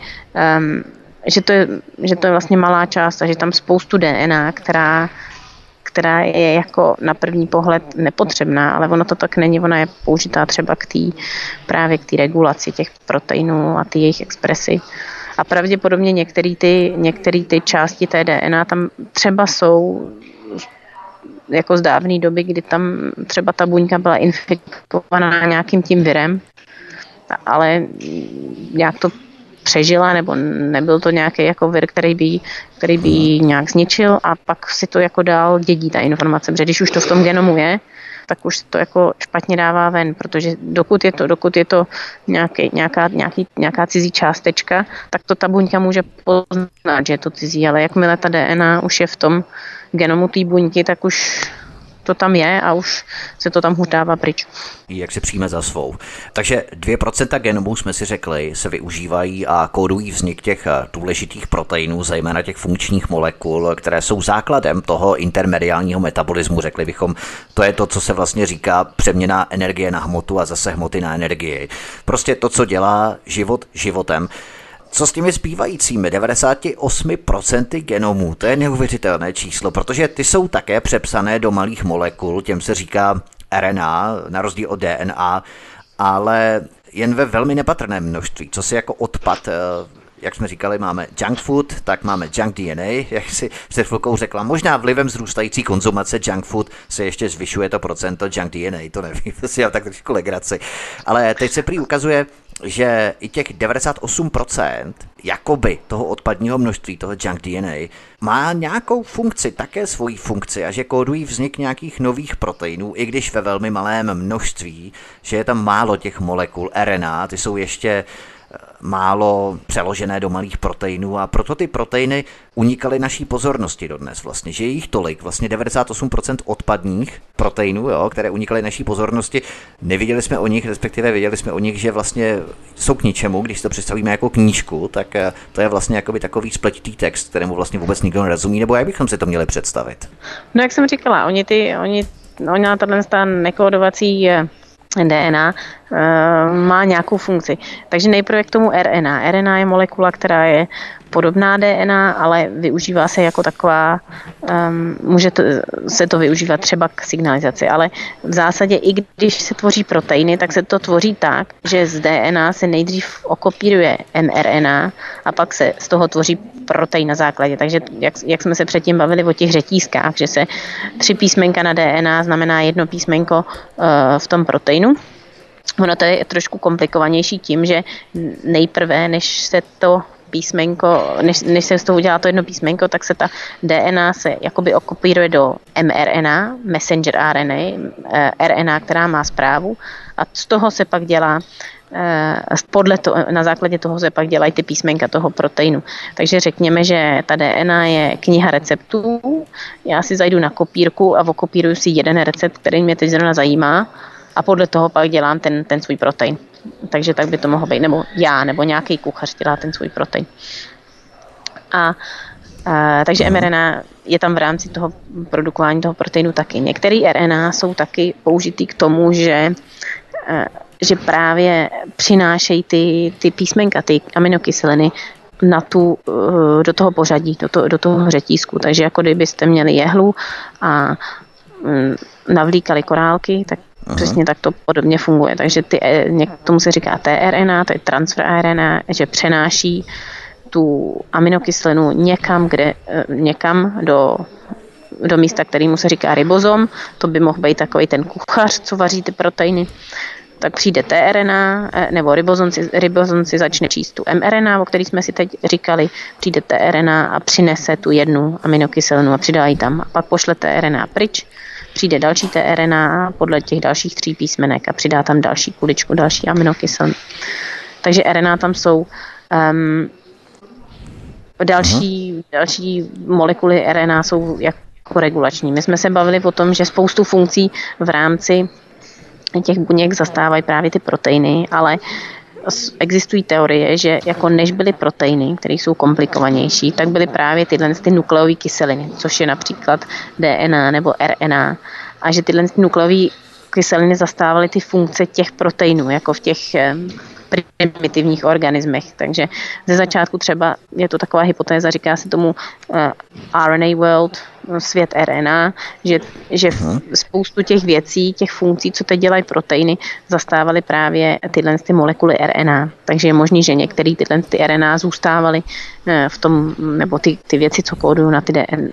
Speaker 2: že to je vlastně malá část a že tam spoustu DNA, která je jako na první pohled nepotřebná, ale ono to tak není, ona je použitá třeba právě k té regulaci těch proteinů a ty jejich expresy. A pravděpodobně některé ty části té DNA tam třeba jsou jako z dávné doby, kdy tam třeba ta buňka byla infikovaná nějakým tím virem, ale nějak to přežila, nebo nebyl to nějaký jako vir, který by ji nějak zničil, a pak si to jako dál dědí ta informace, protože když už to v tom genomu je, tak už to jako špatně dává ven, protože dokud je to nějaká cizí částečka, tak to ta buňka může poznat, že je to cizí, ale jakmile ta DNA už je v tom genomu té buňky, tak už to tam je a už se to tam hutává pryč.
Speaker 1: Jak se přijme za svou. Takže 2% genomů, jsme si řekli, se využívají a kódují vznik těch důležitých proteinů, zejména těch funkčních molekul, které jsou základem toho intermediálního metabolismu, řekli bychom. To je to, co se vlastně říká přeměna energie na hmotu a zase hmoty na energii. Prostě to, co dělá život životem. Co s těmi zbývajícími 98% genomů? To je neuvěřitelné číslo, protože ty jsou také přepsané do malých molekul, těm se říká RNA, na rozdíl od DNA, ale jen ve velmi nepatrném množství. Co si jako odpad, jak jsme říkali, máme junk food, tak máme junk DNA, jak si před chvilkou řekla. Možná vlivem zrůstající konzumace junk food se ještě zvyšuje to procento junk DNA, to nevím, to si já tak trošku legraci. Ale teď se prý ukazuje, že i těch 98% jakoby toho odpadního množství, toho junk DNA, má nějakou funkci, také svoji funkci, a že kódují vznik nějakých nových proteinů, i když ve velmi malém množství, že je tam málo těch molekul RNA, ty jsou ještě málo přeložené do malých proteinů, a proto ty proteiny unikaly naší pozornosti dodnes vlastně, že je jich tolik, vlastně 98% odpadních proteinů, které unikaly naší pozornosti, neviděli jsme o nich, respektive věděli jsme o nich, že vlastně jsou k ničemu, když to představíme jako knížku, tak to je vlastně jakoby takový spletitý text, kterému vlastně vůbec nikdo nerozumí, nebo jak bychom si to měli představit?
Speaker 2: No, jak jsem říkala, ona tato nekódovací DNA má nějakou funkci. Takže nejprve k tomu RNA. RNA je molekula, která je podobná DNA, ale využívá se jako taková, může se to využívat třeba k signalizaci, ale v zásadě i když se tvoří proteiny, tak se to tvoří tak, že z DNA se nejdřív okopíruje mRNA a pak se z toho tvoří protein na základě. Takže jak jsme se předtím bavili o těch řetízkách, že se 3 písmenka na DNA znamená 1 písmenko v tom proteinu. Ono to je trošku komplikovanější tím, že nejprve, než se z toho udělá to 1 písmenko, tak se ta DNA se jakoby okopíruje do mRNA, messenger RNA, RNA, která má zprávu, a z toho se pak dělá na základě toho se pak dělají ty písmenka toho proteinu. Takže řekněme, že ta DNA je kniha receptů, já si zajdu na kopírku a okopíruju si jeden recept, který mě teď zrovna zajímá, a podle toho pak dělám ten svůj protein. Takže tak by to mohlo být, nebo já, nebo nějaký kuchař dělá ten svůj protein. A Takže mRNA je tam v rámci toho produkování toho proteinu taky. Některé RNA jsou taky použitý k tomu, že právě přinášejí ty písmenka, ty aminokyseliny do toho pořadí, do toho řetízku. Takže jako kdybyste měli jehlu a navlíkali korálky, tak přesně tak to podobně funguje. Takže tomu se říká tRNA, to je transfer RNA, že přenáší tu aminokyselinu někam do místa, kterému se říká ribozom. To by mohl být takový ten kuchař, co vaří ty proteiny. Tak přijde tRNA, nebo ribozom si začne číst tu mRNA, o který jsme si teď říkali, přijde tRNA a přinese tu jednu aminokyselinu a přidá ji tam. A pak pošle tRNA pryč, přijde další tRNA podle těch dalších 3 písmenek a přidá tam další kuličku, další aminokyselinu. Takže RNA tam jsou další molekuly RNA jsou jako regulační. My jsme se bavili o tom, že spoustu funkcí v rámci těch buněk zastávají právě ty proteiny, ale existují teorie, že jako než byly proteiny, které jsou komplikovanější, tak byly právě ty nukleové kyseliny, což je například DNA nebo RNA, a že tyhle nukleové kyseliny zastávaly ty funkce těch proteinů, jako v těch primitivních organismech. Takže ze začátku třeba je to taková hypotéza, říká se tomu RNA world, svět RNA, že spoustu těch věcí, těch funkcí, co teď dělají proteiny, zastávaly právě tyhle molekuly RNA. Takže je možné, že některé ty RNA zůstávaly v tom, nebo ty věci, co kódují na ty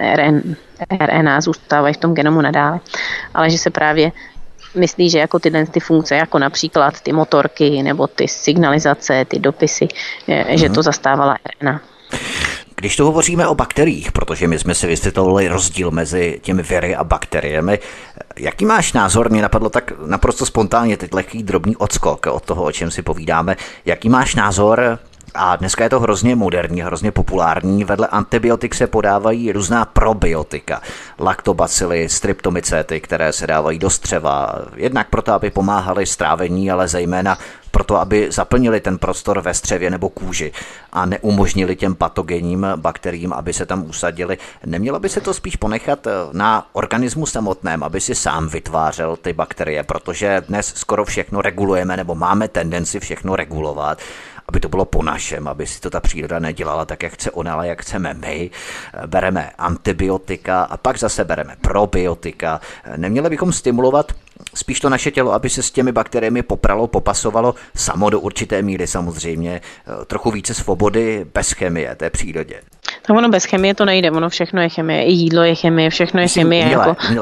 Speaker 2: RNA, zůstávají v tom genomu nadále. Ale že se právě myslí, že jako ty funkce, jako například ty motorky nebo ty signalizace, ty dopisy, že to zastávala RNA.
Speaker 1: Když tu hovoříme o bakteriích, protože my jsme si vysvětlovali rozdíl mezi těmi viry a bakteriemi, jaký máš názor? Mě napadlo tak naprosto spontánně teď lehký drobný odskok od toho, o čem si povídáme. Jaký máš názor? A dneska je to hrozně moderní, hrozně populární. Vedle antibiotik se podávají různá probiotika. Laktobacily, streptomycety, které se dávají do střeva. Jednak proto, aby pomáhaly strávení, ale zejména proto, aby zaplnili ten prostor ve střevě nebo kůži a neumožnili těm patogenním bakteriím, aby se tam usadili. Nemělo by se to spíš ponechat na organismu samotném, aby si sám vytvářel ty bakterie, protože dnes skoro všechno regulujeme nebo máme tendenci všechno regulovat, aby to bylo po našem, aby si to ta příroda nedělala tak, jak chce ona, ale jak chceme my. Bereme antibiotika a pak zase bereme probiotika. Neměli bychom stimulovat spíš to naše tělo, aby se s těmi bakteriemi popralo, popasovalo samo do určité míry samozřejmě. Trochu více svobody bez chemie té přírodě.
Speaker 2: Tak ono bez chemie to nejde, ono všechno je chemie, i jídlo je chemie, všechno je chemie.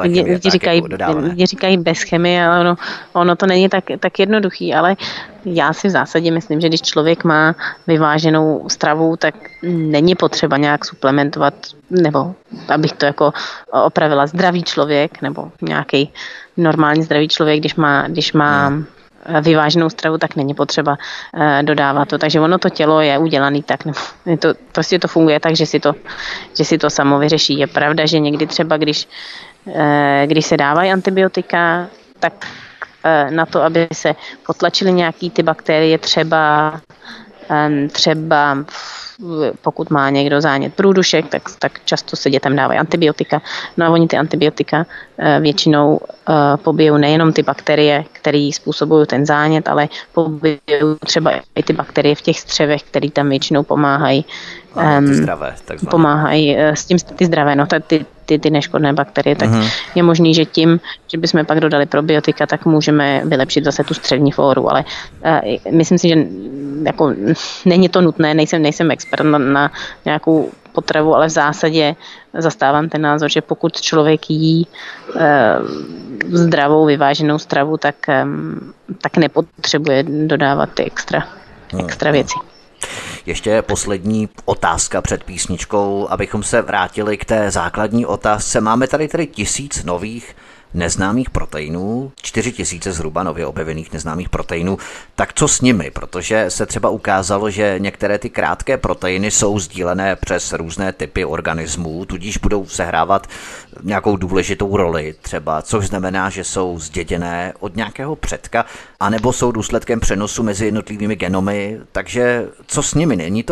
Speaker 2: Lidi říkají bez chemie, ale ono to není tak jednoduchý, ale já si v zásadě myslím, že když člověk má vyváženou stravu, tak není potřeba nějak suplementovat, nebo abych to jako opravila, zdravý člověk, nebo nějaký normální zdravý člověk, když má vyváženou stravu, tak není potřeba dodávat to. Takže ono to tělo je udělané tak, nebo prostě to funguje tak, že si to samo vyřeší. Je pravda, že někdy třeba, když se dávají antibiotika, tak na to, aby se potlačily nějaký ty bakterie, třeba pokud má někdo zánět průdušek, tak často se dětem dávají antibiotika. No a oni ty antibiotika většinou pobijou nejenom ty bakterie, které způsobují ten zánět, ale pobijou třeba i ty bakterie v těch střevech, které tam většinou pomáhají.
Speaker 1: Ty zdravé, takzvané.
Speaker 2: Pomáhají s tím ty zdravé, no ty neškodné bakterie, tak je možný, že tím, že bychom pak dodali probiotika, tak můžeme vylepšit zase tu střevní flóru, ale myslím si, že jako není to nutné, nejsem expert na nějakou potravu, ale v zásadě zastávám ten názor, že pokud člověk jí zdravou, vyváženou stravu, tak nepotřebuje dodávat ty extra věci.
Speaker 1: Ještě poslední otázka před písničkou, abychom se vrátili k té základní otázce. Máme tady 1000 nových neznámých proteinů, 4000 zhruba nově objevených neznámých proteinů. Tak co s nimi? Protože se třeba ukázalo, že některé ty krátké proteiny jsou sdílené přes různé typy organismů, tudíž budou sehrávat nějakou důležitou roli třeba, což znamená, že jsou zděděné od nějakého předka, anebo jsou důsledkem přenosu mezi jednotlivými genomy. Takže co s nimi? Není to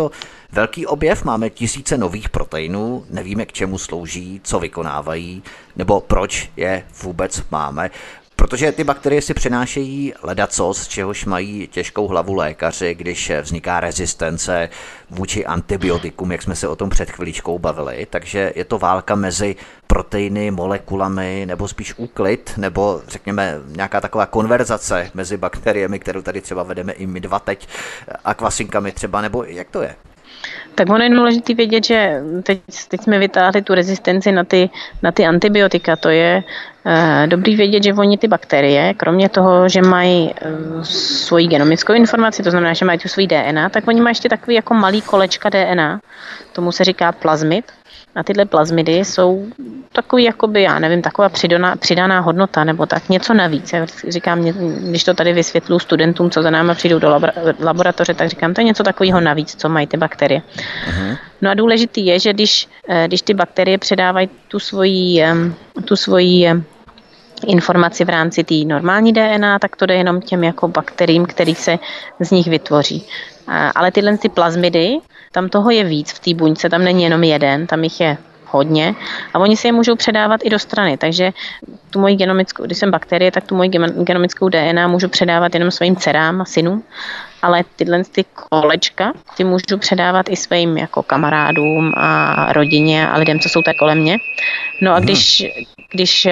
Speaker 1: Velký objev, máme tisíce nových proteinů, nevíme k čemu slouží, co vykonávají, nebo proč je vůbec máme. Protože ty bakterie si přenášejí ledacos, z čehož mají těžkou hlavu lékaři, když vzniká rezistence vůči antibiotikům, jak jsme se o tom před chviličkou bavili. Takže je to válka mezi proteiny, molekulami, nebo spíš úklid, nebo řekněme nějaká taková konverzace mezi bakteriemi, kterou tady třeba vedeme i my dva teď, a kvasinkami třeba, nebo jak to je?
Speaker 2: Tak ono je důležité vědět, že teď jsme vytáhli tu rezistenci na ty antibiotika. To je dobrý vědět, že oni ty bakterie, kromě toho, že mají svoji genomickou informaci, to znamená, že mají tu svůj DNA, tak oni mají ještě takový jako malý kolečka DNA. Tomu se říká plazmid. A tyhle plazmidy jsou takový, jakoby, já nevím, taková přidaná hodnota, nebo tak něco navíc. Já říkám, když to tady vysvětluji studentům, co za náma přijdou do laboratoře, tak říkám, to je něco takového navíc, co mají ty bakterie. No a důležitý je, že když ty bakterie předávají tu svoji informaci v rámci té normální DNA, tak to jde jenom těm jako bakteriím, který se z nich vytvoří. Ale tyhle ty plazmidy, tam toho je víc v té buňce, tam není jenom jeden, tam jich je hodně a oni si je můžou předávat i do strany, takže tu moji genomickou, když jsem bakterie, tak tu moji genomickou DNA můžu předávat jenom svým dcerám a synům, ale tyhle ty kolečka, ty můžu předávat i svým jako kamarádům a rodině a lidem, co jsou tak kolem mě. No a když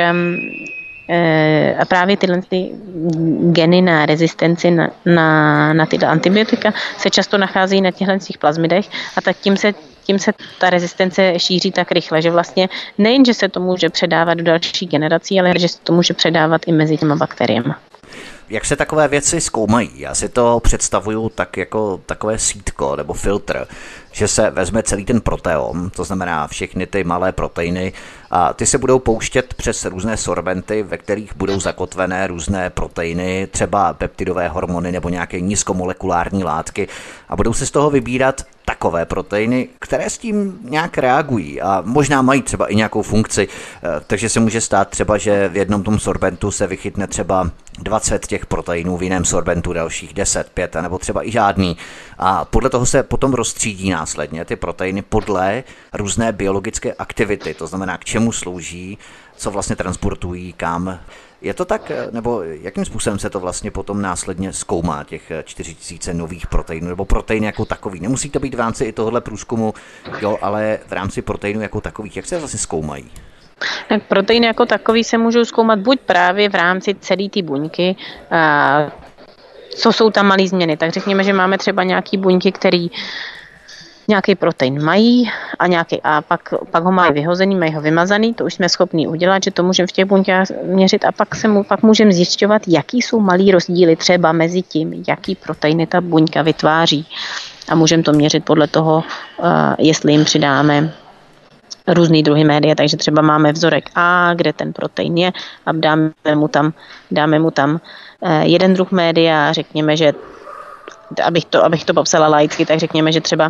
Speaker 2: a právě tyhle ty geny na rezistenci na tyhle antibiotika se často nachází na těchto plazmidech a tak tím se ta rezistence šíří tak rychle, že vlastně nejen, že se to může předávat do dalších generací, ale že se to může předávat i mezi těma bakteriemi.
Speaker 1: Jak se takové věci zkoumají? Já si to představuju tak jako takové sítko nebo filtr, že se vezme celý ten proteom, to znamená všechny ty malé proteiny a ty se budou pouštět přes různé sorbenty, ve kterých budou zakotvené různé proteiny, třeba peptidové hormony nebo nějaké nízkomolekulární látky a budou se z toho vybírat takové proteiny, které s tím nějak reagují a možná mají třeba i nějakou funkci, takže se může stát třeba, že v jednom tom sorbentu se vychytne třeba 20 těch proteinů, v jiném sorbentu dalších 10, 5 nebo třeba i žádný a podle toho se potom rozstřídí následně ty proteiny podle různé biologické aktivity, to znamená k čemu slouží, co vlastně transportují, kam. Je to tak, nebo jakým způsobem se to vlastně potom následně zkoumá, těch 4000 nových proteinů, nebo proteiny jako takový? Nemusí to být v rámci i tohohle průzkumu, jo, ale v rámci proteinů jako takových, jak se vlastně zkoumají?
Speaker 2: Tak proteiny jako takový se můžou zkoumat buď právě v rámci celé té buňky, co jsou tam malé změny. Tak řekněme, že máme třeba nějaké buňky, který nějaký protein mají a pak ho mají vyhozený, mají ho vymazaný, to už jsme schopni udělat, že to můžeme v těch buňkách měřit a pak můžeme zjišťovat, jaký jsou malý rozdíly třeba mezi tím, jaký proteiny ta buňka vytváří. A můžeme to měřit podle toho, jestli jim přidáme různý druhy média, takže třeba máme vzorek A, kde ten protein je a dáme mu tam jeden druh média, řekněme, že abych to popsala laicky, tak řekněme, že třeba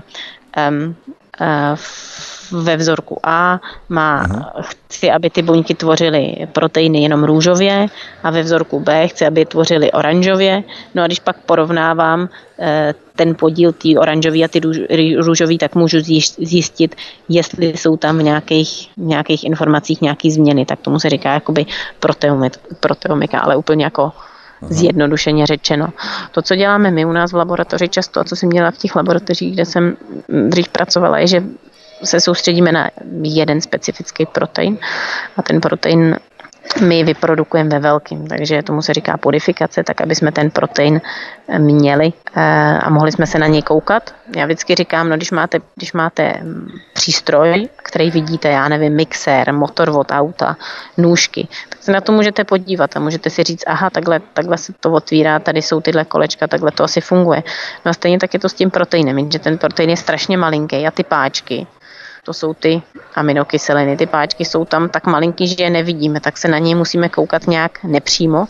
Speaker 2: ve vzorku A chci, aby ty buňky tvořily proteiny jenom růžově a ve vzorku B chci, aby tvořily oranžově. No a když pak porovnávám ten podíl ty oranžový a ty růžový, tak můžu zjistit, jestli jsou tam v nějakých informacích nějaké změny. Tak tomu se říká jakoby proteomika, ale úplně jako zjednodušeně řečeno. To, co děláme my u nás v laboratoři často, a co jsem dělala v těch laboratořích, kde jsem dřív pracovala, je, že se soustředíme na jeden specifický protein a ten protein my vyprodukujeme ve velkým, takže tomu se říká podifikace, tak aby jsme ten protein měli a mohli jsme se na něj koukat. Já vždycky říkám, no když máte přístroj, který vidíte, já nevím, mixér, motor od auta, nůžky, tak se na to můžete podívat a můžete si říct, aha, takhle se to otvírá, tady jsou tyhle kolečka, takhle to asi funguje. No a stejně tak je to s tím proteinem, že ten protein je strašně malinký a ty páčky, to jsou ty aminokyseliny. Ty páčky jsou tam tak malinký, že je nevidíme, tak se na ně musíme koukat nějak nepřímo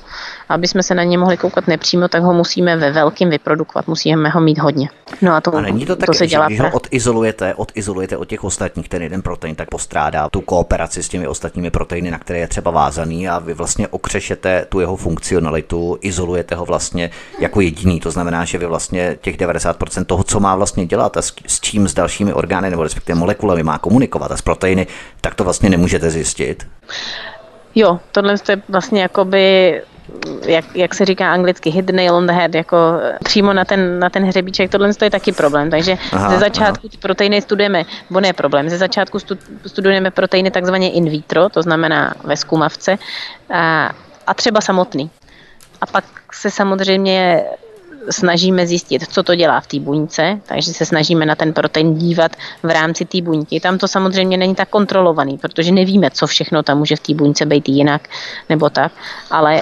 Speaker 2: aby jsme se na ně mohli koukat nepřímo, tak ho musíme ve velkým vyprodukovat, musíme ho mít hodně. No
Speaker 1: a není to tak,
Speaker 2: se dělá,
Speaker 1: když ho odizolujete od těch ostatních, ten jeden protein, tak postrádá tu kooperaci s těmi ostatními proteiny, na které je třeba vázaný, a vy vlastně okřešete tu jeho funkcionalitu, izolujete ho vlastně jako jediný. To znamená, že vy vlastně těch 90% toho, co má vlastně dělat a s čím s dalšími orgány nebo respektive molekulami má komunikovat a s proteiny, tak to vlastně nemůžete zjistit.
Speaker 2: Jo, tohle je vlastně jakoby, jak se říká anglicky, hit the nail on the head, jako přímo na ten hřebíček, tohle je taky problém. Takže ze začátku ty proteiny studujeme, bo ne problém, ze začátku studujeme proteiny takzvaně in vitro, to znamená ve zkumavce, a třeba samotný. A pak se samozřejmě snažíme zjistit, co to dělá v té buňce, takže se snažíme na ten protein dívat v rámci té buňky. Tam to samozřejmě není tak kontrolovaný, protože nevíme, co všechno tam může v té buňce být jinak nebo tak, ale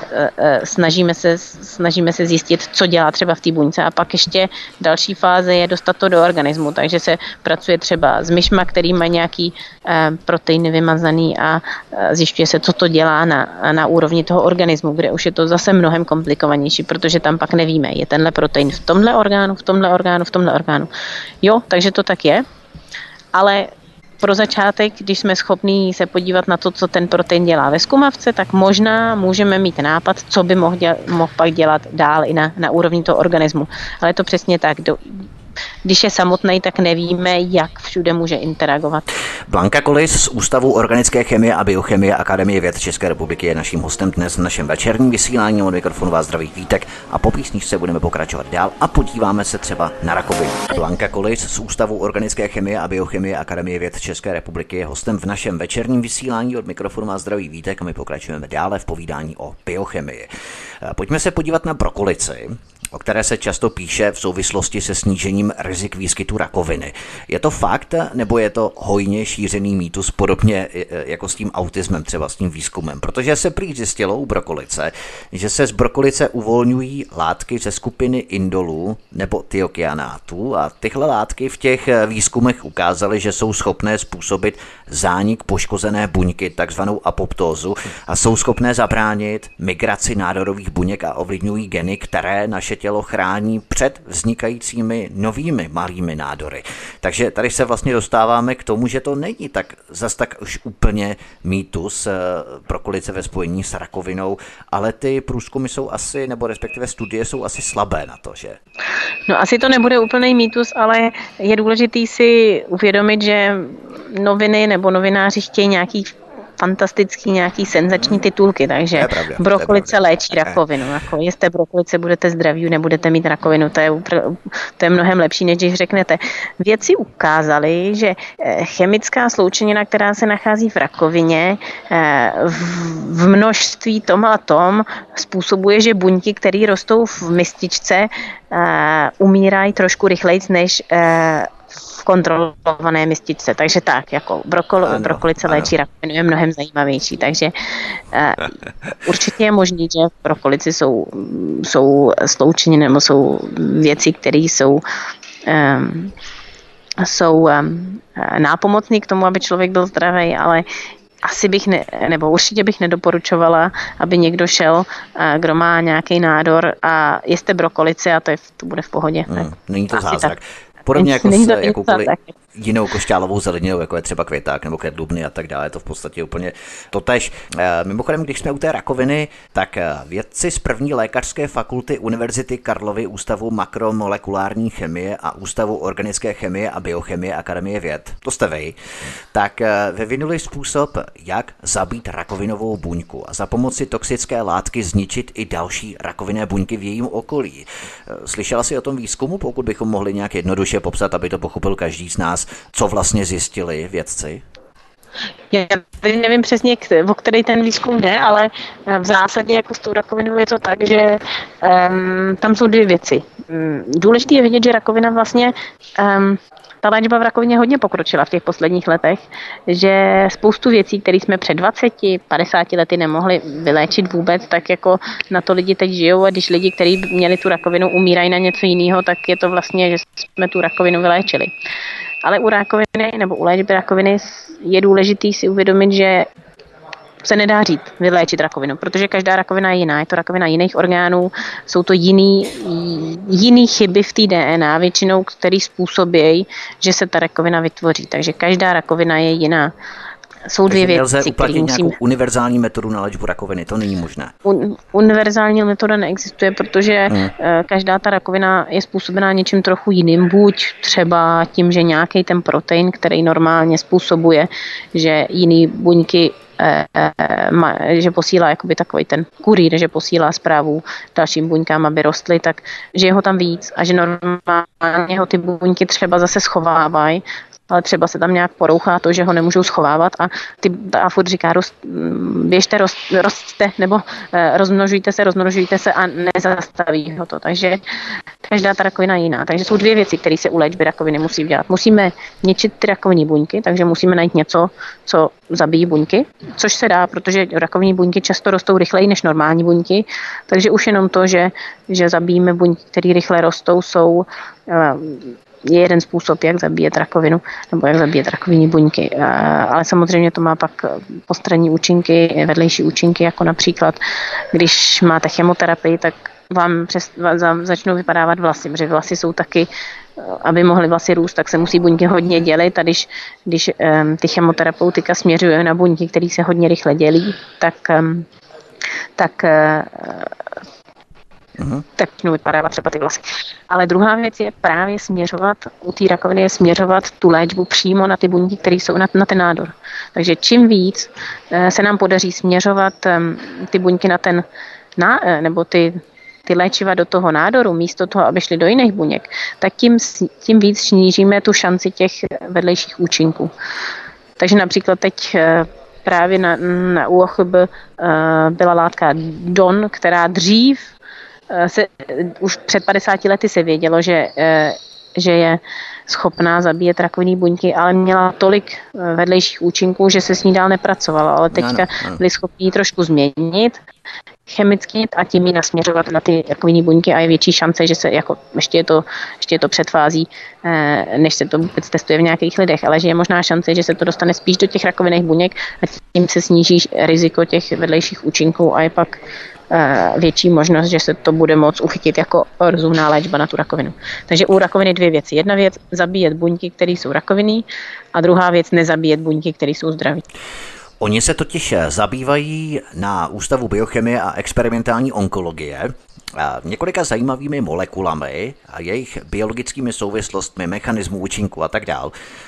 Speaker 2: snažíme se zjistit, co dělá třeba v té buňce, a pak ještě další fáze je dostat to do organismu, takže se pracuje třeba s myšma, který mají nějaký proteiny vymazaný, a zjišťuje se, co to dělá na úrovni toho organismu, kde už je to zase mnohem komplikovanější, protože tam pak nevíme, je tenhle protein v tomhle orgánu, v tomhle orgánu, v tomhle orgánu. Jo, takže to tak je, ale pro začátek, když jsme schopní se podívat na to, co ten protein dělá ve zkumavce, tak možná můžeme mít nápad, co by mohl pak dělat dál i na úrovni toho organismu. Ale je to přesně tak. Když je samotný, tak nevíme, jak všude může interagovat.
Speaker 1: Blanka Kolis z Ústavu organické chemie a biochemie Akademie věd České republiky je naším hostem dnes v našem večerním vysílání. Od mikrofonu vás zdraví Vítek a po písničce budeme pokračovat dál a podíváme se třeba na rakovinu. Blanka Kolis z Ústavu organické chemie a biochemie Akademie věd České republiky je hostem v našem večerním vysílání. Od mikrofonu vás zdraví Vítek a my pokračujeme dále v povídání o biochemii. Pojďme se podívat na brokolici, o které se často píše v souvislosti se snížením rizik výskytu rakoviny. Je to fakt, nebo je to hojně šířený mýtus, podobně jako s tím autismem, třeba s tím výzkumem? Protože se prý zjistilo u brokolice, že se z brokolice uvolňují látky ze skupiny indolů nebo tiokianátů, a tyhle látky v těch výzkumech ukázaly, že jsou schopné způsobit zánik poškozené buňky, takzvanou apoptózu, a jsou schopné zabránit migraci nádorových buněk a ovlivňují geny, které naše tělo chrání před vznikajícími novými malými nádory. Takže tady se vlastně dostáváme k tomu, že to není zas tak už úplně mýtus brokolice ve spojení s rakovinou, ale ty průzkumy jsou asi, nebo respektive studie jsou asi slabé na to, že?
Speaker 2: No asi to nebude úplný mýtus, ale je důležitý si uvědomit, že noviny nebo novináři chtějí nějaký fantastický, nějaký senzační titulky, takže brokolice léčí rakovinu. Jako jeste brokolice, budete zdraví, nebudete mít rakovinu. To je mnohem lepší, než když řeknete. Vědci ukázali, že chemická sloučenina, která se nachází v rakovině, v množství tom a tom způsobuje, že buňky, které rostou v mističce, umírají trošku rychleji než v kontrolované mističce. Takže tak, jako brokolice léčí rakovinu je mnohem zajímavější. Takže určitě je možný, že v brokolici jsou sloučeniny nebo jsou věci, které jsou nápomocný k tomu, aby člověk byl zdravý, ale asi určitě bych nedoporučovala, aby někdo šel, kdo má nějaký nádor, a jeste brokolici a to bude v pohodě.
Speaker 1: Není to zázrak. Podobně jako s jakoukoliv jinou košťálovou zeleninou, jako je třeba květák nebo květlubny a tak dále, je to v podstatě úplně totéž. Mimochodem, když jsme u té rakoviny, tak vědci z první lékařské fakulty Univerzity Karlovy Ústavu makromolekulární chemie a Ústavu organické chemie a biochemie Akademie věd, to jste vy, tak vyvinuli způsob, jak zabít rakovinovou buňku a za pomoci toxické látky zničit i další rakovinné buňky v jejím okolí. Slyšela jsi o tom výzkumu, pokud bychom mohli nějak jednoduše popsat, aby to pochopil každý z nás, co vlastně zjistili vědci?
Speaker 2: Já nevím přesně, o který ten výzkum jde, ale v zásadě jako s tou rakovinou je to tak, že tam jsou dvě věci. Důležité je vidět, že rakovina vlastně ta léčba v rakovině hodně pokročila v těch posledních letech, že spoustu věcí, které jsme před 20-50 lety nemohli vyléčit vůbec, tak jako na to lidi teď žijou, a když lidi, kteří měli tu rakovinu, umírají na něco jiného, tak je to vlastně, že jsme tu rakovinu vyléčili. Ale u rakoviny nebo u léčby rakoviny je důležitý si uvědomit, že se nedá říct, vyléčit rakovinu, protože každá rakovina je jiná. Je to rakovina jiných orgánů, jsou to jiný chyby v té DNA, většinou, které způsobí, že se ta rakovina vytvoří. Takže každá rakovina je jiná. Jsou dvě věci,
Speaker 1: nelze uplatnit nějakou univerzální metodu na léčbu rakoviny, to není možné.
Speaker 2: Univerzální metoda neexistuje, protože každá ta rakovina je způsobená něčím trochu jiným, buď třeba tím, že nějaký ten protein, který normálně způsobuje, že jiný buňky že posílá jakoby takový ten kurýr, že posílá zprávu dalším buňkám, aby rostly, tak že je ho tam víc a že normálně ho ty buňky třeba zase schovávají, ale třeba se tam nějak porouchá to, že ho nemůžou schovávat a furt říká, běžte, rostte, nebo rozmnožujte se a nezastaví ho to. Takže každá ta rakovina je jiná. Takže jsou dvě věci, které se u léčby rakoviny musí dělat. Musíme ničit ty rakovinní buňky, takže musíme najít něco, co zabíjí buňky, což se dá, protože rakovinní buňky často rostou rychleji než normální buňky, takže už jenom to, že zabijíme buňky, které rychle rostou, je jeden způsob, jak zabíjet rakovinu nebo jak zabíjet rakovinní buňky. Ale samozřejmě to má pak postranní účinky, vedlejší účinky, jako například, když máte chemoterapii, tak vám začnou vypadávat vlasy, protože vlasy jsou taky, aby mohly vlasy růst, tak se musí buňky hodně dělit a když ty chemoterapeutika směřuje na buňky, které se hodně rychle dělí, tak vypadá třeba ty vlasy. Ale druhá věc je právě u té rakoviny je směřovat tu léčbu přímo na ty buňky, které jsou na ten nádor. Takže čím víc se nám podaří směřovat ty buňky nebo ty léčiva do toho nádoru, místo toho, aby šly do jiných buněk, tak tím víc snížíme tu šanci těch vedlejších účinků. Takže například teď právě na UOHB byla látka DON, která dřív už před 50 lety se vědělo, že je schopná zabíjet rakovinní buňky, ale měla tolik vedlejších účinků, že se s ní dál nepracovalo. Ale teďka byli schopni ji trošku změnit chemicky a tím ji nasměřovat na ty rakovinní buňky a je větší šance, že se ještě je to předfází, než se to vůbec testuje v nějakých lidech, ale že je možná šance, že se to dostane spíš do těch rakovinných buněk a tím se sníží riziko těch vedlejších účinků a je pak větší možnost, že se to bude moct uchytit jako rozumná léčba na tu rakovinu. Takže u rakoviny dvě věci. Jedna věc zabíjet buňky, které jsou rakovinný a druhá věc nezabíjet buňky, které jsou zdraví.
Speaker 1: Oni se totiž zabývají na Ústavu biochemie a experimentální onkologie několika zajímavými molekulami a jejich biologickými souvislostmi, mechanismů účinku a tak dál.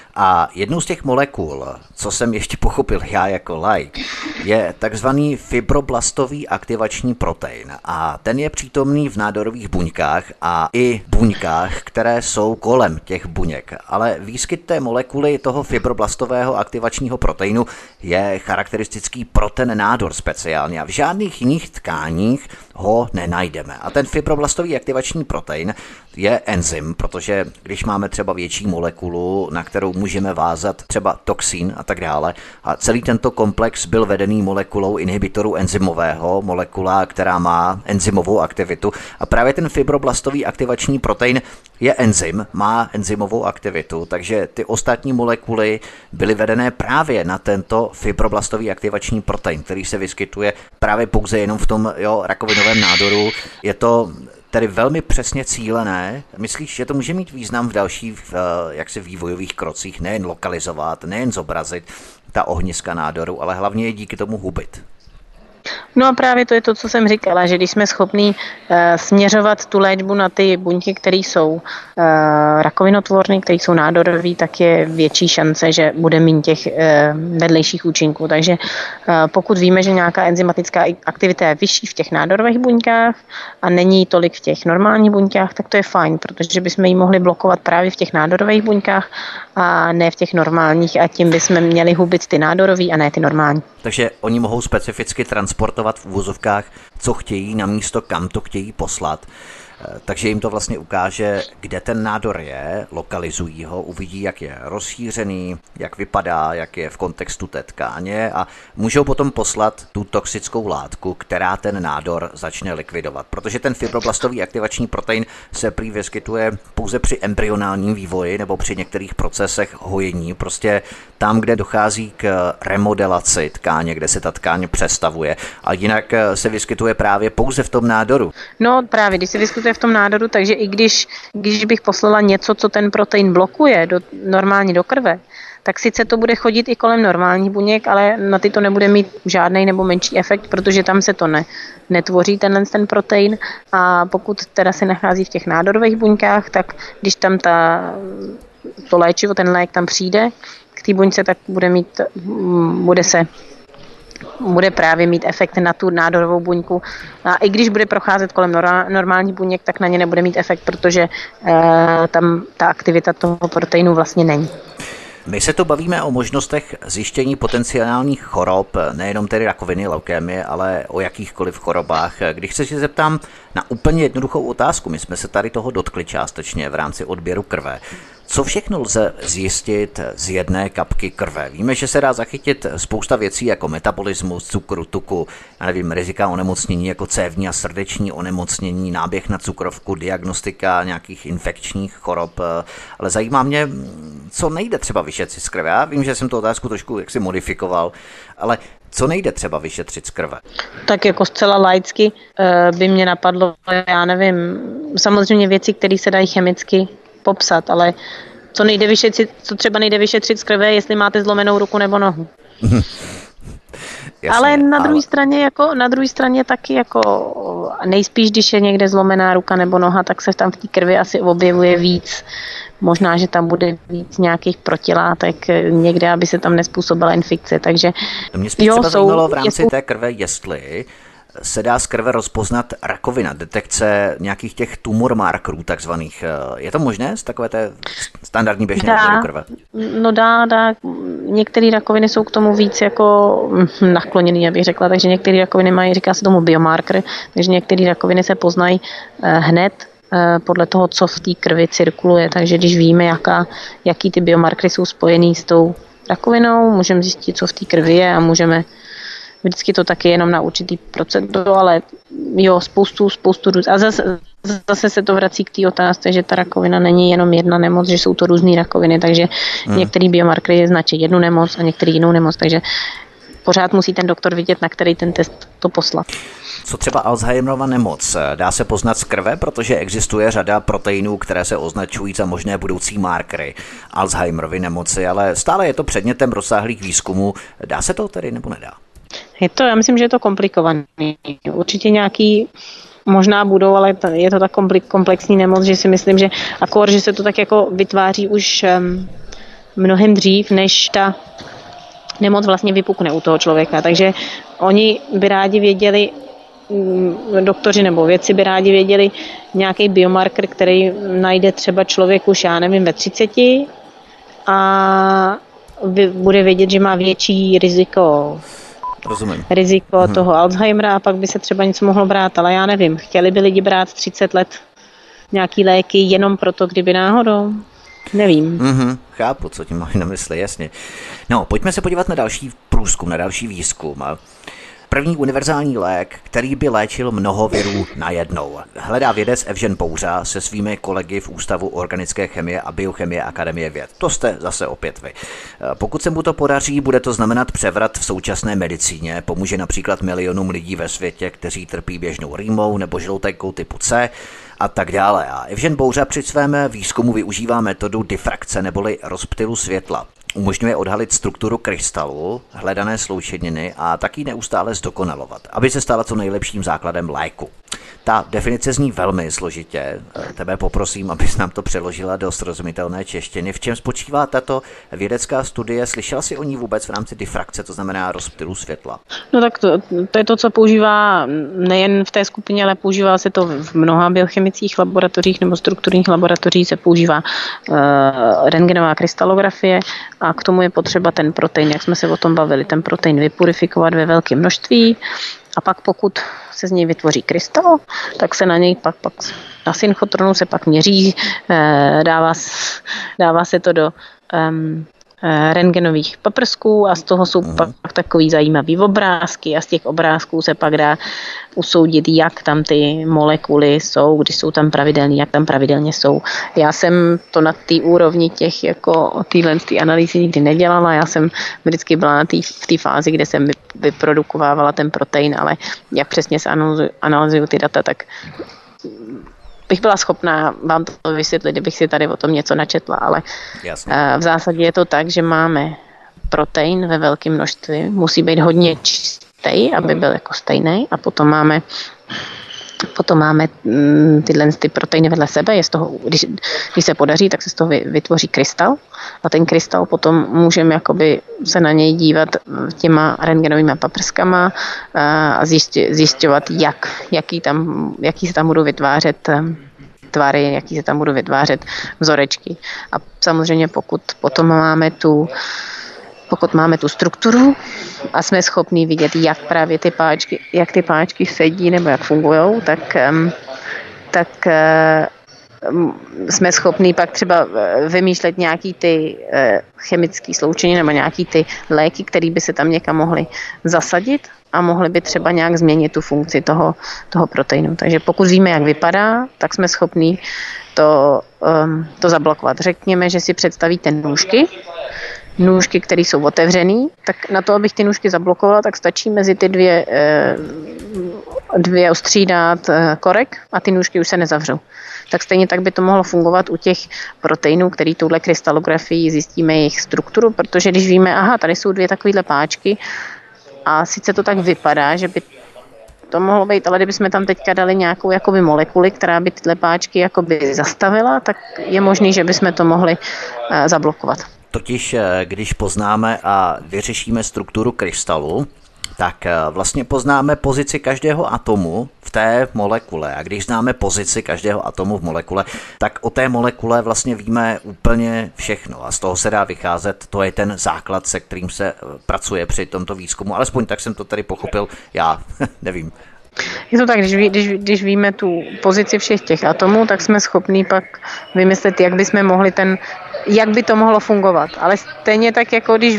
Speaker 1: A jednou z těch molekul, co jsem ještě pochopil já jako laik, je takzvaný fibroblastový aktivační protein. A ten je přítomný v nádorových buňkách a i buňkách, které jsou kolem těch buněk. Ale výskyt té molekuly toho fibroblastového aktivačního proteinu je charakteristický pro ten nádor speciálně. A v žádných jiných tkáních ho nenajdeme. A ten fibroblastový aktivační protein je enzym, protože když máme třeba větší molekulu, na kterou můžeme vázat třeba toxín a tak dále, a celý tento komplex byl vedený molekulou inhibitoru enzymového, molekula, která má enzymovou aktivitu a právě ten fibroblastový aktivační protein je enzym, má enzymovou aktivitu, takže ty ostatní molekuly byly vedené právě na tento fibroblastový aktivační protein, který se vyskytuje právě pouze jenom v tom rakovinovém nádoru. Je to tedy velmi přesně cílené. Myslíš, že to může mít význam v dalších vývojových krocích, nejen lokalizovat, nejen zobrazit ta ohniska nádoru, ale hlavně je díky tomu hubit?
Speaker 2: No a právě to je to, co jsem říkala, že když jsme schopní směřovat tu léčbu na ty buňky, které jsou rakovinotvorné, které jsou nádorové, tak je větší šance, že bude mít těch vedlejších účinků. Takže pokud víme, že nějaká enzymatická aktivita je vyšší v těch nádorových buňkách a není tolik v těch normálních buňkách, tak to je fajn, protože bychom ji mohli blokovat právě v těch nádorových buňkách a ne v těch normálních a tím bychom měli hubit ty nádorový a ne ty normální.
Speaker 1: Takže oni mohou specificky transportovat v uvozovkách, co chtějí na místo, kam to chtějí poslat. Takže jim to vlastně ukáže, kde ten nádor je, lokalizují ho, uvidí, jak je rozšířený, jak vypadá, jak je v kontextu té tkáně a můžou potom poslat tu toxickou látku, která ten nádor začne likvidovat. Protože ten fibroblastový aktivační protein se prý vyskytuje pouze při embryonálním vývoji nebo při některých procesech hojení, prostě tam, kde dochází k remodelaci tkáně, kde se ta tkáň přestavuje. A jinak se vyskytuje právě pouze v tom nádoru.
Speaker 2: No právě, když se vyskytuje v tom nádoru, takže i když bych poslala něco, co ten protein blokuje normálně do krve, tak sice to bude chodit i kolem normálních buněk, ale na ty to nebude mít žádný nebo menší efekt, protože tam se to netvoří ten protein a pokud teda se nachází v těch nádorových buňkách, tak když tam to léčivo, ten lék tam přijde k té buňce, tak bude právě mít efekt na tu nádorovou buňku. A i když bude procházet kolem normální buněk, tak na ně nebude mít efekt, protože tam ta aktivita toho proteinu vlastně není.
Speaker 1: My se to bavíme o možnostech zjištění potenciálních chorob, nejenom tedy rakoviny, leukémie, ale o jakýchkoliv chorobách. Když se si zeptám na úplně jednoduchou otázku, my jsme se tady toho dotkli částečně v rámci odběru krve. Co všechno lze zjistit z jedné kapky krve? Víme, že se dá zachytit spousta věcí jako metabolismus, cukru, tuku, rizika onemocnění jako cévní a srdeční onemocnění, náběh na cukrovku, diagnostika nějakých infekčních chorob. Ale zajímá mě, co nejde třeba vyšetřit z krve. Já vím, že jsem tu otázku trošku jaksi modifikoval, ale co nejde třeba vyšetřit z krve?
Speaker 2: Tak jako zcela laicky by mě napadlo, já nevím, samozřejmě věci, které se dají chemicky popsat, ale co třeba nejde vyšetřit z krve, jestli máte zlomenou ruku nebo nohu. Jasně, ale na druhé straně taky jako nejspíš, když je někde zlomená ruka nebo noha, tak se tam v té krvi asi objevuje víc. Možná, že tam bude víc nějakých protilátek někde, aby se tam nezpůsobila infekce. Takže
Speaker 1: mě spíš třeba zajímalo v rámci té krve, jestli se dá z krve rozpoznat rakovina, detekce nějakých těch tumor markerů takzvaných. Je to možné z takové té standardní běžné odběru krve?
Speaker 2: No dá. Některé rakoviny jsou k tomu víc jako nakloněný, abych řekla, takže některé rakoviny mají, říká se tomu biomarker, takže některé rakoviny se poznají hned podle toho, co v té krvi cirkuluje, takže když víme, jaký ty biomarkery jsou spojený s tou rakovinou, můžeme zjistit, co v té krvi je a můžeme vždycky to taky jenom na určitý procento, ale jo, spoustu. A zase se to vrací k té otázce, že ta rakovina není jenom jedna nemoc, že jsou to různé rakoviny, takže některý biomarkery značí jednu nemoc a některý jinou nemoc, takže pořád musí ten doktor vidět, na který ten test to poslat.
Speaker 1: Co třeba Alzheimerova nemoc? Dá se poznat z krve, protože existuje řada proteinů, které se označují za možné budoucí markery Alzheimerovy nemoci, ale stále je to předmětem rozsáhlých výzkumů. Dá se to tedy nebo nedá?
Speaker 2: Já myslím, že je to komplikovaný. Určitě nějaký možná budou, ale je to tak komplexní nemoc, že si myslím, že že se to tak jako vytváří už mnohem dřív, než ta nemoc vlastně vypukne u toho člověka. Takže oni by rádi věděli, doktoři nebo vědci by rádi věděli nějaký biomarker, který najde třeba člověk už, já nevím, ve 30 a bude vědět, že má větší riziko toho Alzheimera a pak by se třeba něco mohlo brát, ale já nevím. Chtěli by lidi brát 30 let nějaký léky jenom proto, kdyby náhodou? Nevím.
Speaker 1: Chápu, co tím mají na mysli, jasně. No, pojďme se podívat na další průzkum, na další výzkum. První univerzální lék, který by léčil mnoho virů najednou. Hledá vědec Evžen Bouřa se svými kolegy v Ústavu organické chemie a biochemie Akademie věd. To jste zase opět vy. Pokud se mu to podaří, bude to znamenat převrat v současné medicíně. Pomůže například milionům lidí ve světě, kteří trpí běžnou rýmou nebo žloutenkou typu C a tak dále. A Evžen Bouřa při svém výzkumu využívá metodu difrakce neboli rozptylu světla. Umožňuje odhalit strukturu krystalu, hledané sloučeniny a taky neustále zdokonalovat, aby se stala co nejlepším základem léku. Ta definice zní velmi složitě. Tebe poprosím, abys nám to přeložila do srozumitelné češtiny. V čem spočívá tato vědecká studie? Slyšel jsi o ní vůbec v rámci difrakce, to znamená rozptylu světla?
Speaker 2: No tak to je to, co používá nejen v té skupině, ale používá se to v mnoha biochemických laboratořích nebo strukturních laboratořích se používá rentgenová krystalografie a k tomu je potřeba ten protein, jak jsme se o tom bavili, ten protein vypurifikovat ve velkém množství a pak pokud se z něj vytvoří krystal, tak se na něj pak na synchotronu se pak měří, dává se to do rentgenových paprsků a z toho jsou pak takový zajímavý obrázky a z těch obrázků se pak dá usoudit, jak tam ty molekuly jsou, když jsou tam pravidelné, jak tam pravidelně jsou. Já jsem to na té úrovni těch jako téhle analýzy nikdy nedělala, já jsem vždycky byla v té fázi, kde jsem vyprodukovávala ten protein, ale jak přesně se analyzují ty data, tak bych byla schopná vám to vysvětlit, kdybych si tady o tom něco načetla, ale v zásadě je to tak, že máme protein ve velkém množství, musí být hodně čistý, aby byl jako stejný, a potom máme tyhle ty proteiny vedle sebe, je z toho, když se podaří, tak se z toho vytvoří krystal a ten krystal potom můžeme jakoby se na něj dívat těma rentgenovými paprskama a zjišťovat, jaký se tam budou vytvářet tvary, jaký se tam budou vytvářet vzorečky. A samozřejmě pokud máme tu strukturu a jsme schopní vidět, jak právě ty páčky sedí nebo jak fungujou, tak jsme schopní pak třeba vymýšlet nějaký ty chemické sloučeniny nebo nějaký ty léky, které by se tam někam mohly zasadit a mohly by třeba nějak změnit tu funkci toho proteinu. Takže pokud víme, jak vypadá, tak jsme schopní to zablokovat. Řekněme, že si představíte nůžky, které jsou otevřený, tak na to, abych ty nůžky zablokovala, tak stačí mezi ty dvě ostří dát korek a ty nůžky už se nezavřou. Tak stejně tak by to mohlo fungovat u těch proteinů, který touhle krystalografií zjistíme jejich strukturu, protože když víme, tady jsou dvě takovéhle páčky a sice to tak vypadá, že by to mohlo být, ale kdybychom tam teďka dali nějakou jakoby molekuli, která by tyhle páčky jakoby zastavila, tak je možný, že bychom to mohli zablokovat.
Speaker 1: Totiž, když poznáme a vyřešíme strukturu krystalu, tak vlastně poznáme pozici každého atomu v té molekule. A když známe pozici každého atomu v molekule, tak o té molekule vlastně víme úplně všechno. A z toho se dá vycházet, to je ten základ, se kterým se pracuje při tomto výzkumu. Alespoň tak jsem to tady pochopil, já nevím.
Speaker 2: Je to tak, když víme tu pozici všech těch atomů, tak jsme schopní pak vymyslet, jak by to mohlo fungovat. Ale stejně tak, jako když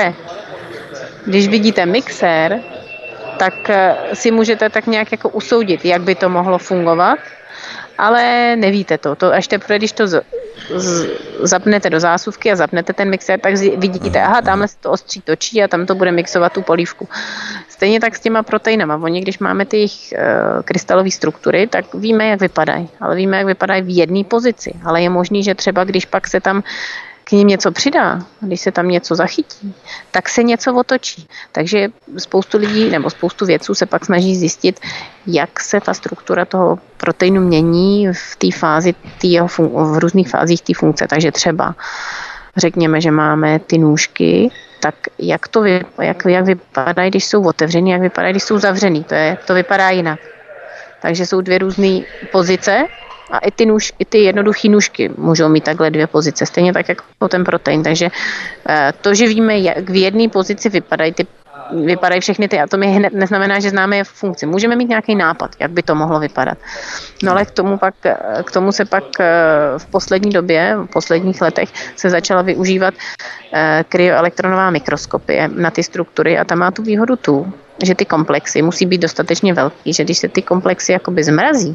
Speaker 2: vidíte mixér, tak si můžete tak nějak jako usoudit, jak by to mohlo fungovat, ale nevíte to. To až teprve, když to zapnete do zásuvky a zapnete ten mixér, tak vidíte, tamhle se to ostří točí a tam to bude mixovat tu polívku. Stejně tak s těma proteinama. Oni, když máme ty jejich krystalové struktury, tak víme, jak vypadají. Ale víme, jak vypadají v jedné pozici. Ale je možný, že třeba když pak se tam k ním něco přidá, když se tam něco zachytí, tak se něco otočí. Takže spoustu lidí nebo spoustu vědců se pak snaží zjistit, jak se ta struktura toho proteinu mění v té fázi, v různých fázích té funkce. Takže třeba řekněme, že máme ty nůžky, tak jak vypadají, když jsou otevřený, jak vypadají, když jsou zavřený. To vypadá jinak. Takže jsou dvě různé pozice a i ty jednoduché nůžky můžou mít takhle dvě pozice, stejně tak jako ten protein. Takže to, že víme, jak v jedné pozici vypadají všechny ty atomy, hned neznamená, že známe je funkci. Můžeme mít nějaký nápad, jak by to mohlo vypadat. No ale k tomu se pak v poslední době, v posledních letech se začala využívat kryoelektronová mikroskopie na ty struktury a ta má tu výhodu že ty komplexy musí být dostatečně velký, že když se ty komplexy jakoby zmrazí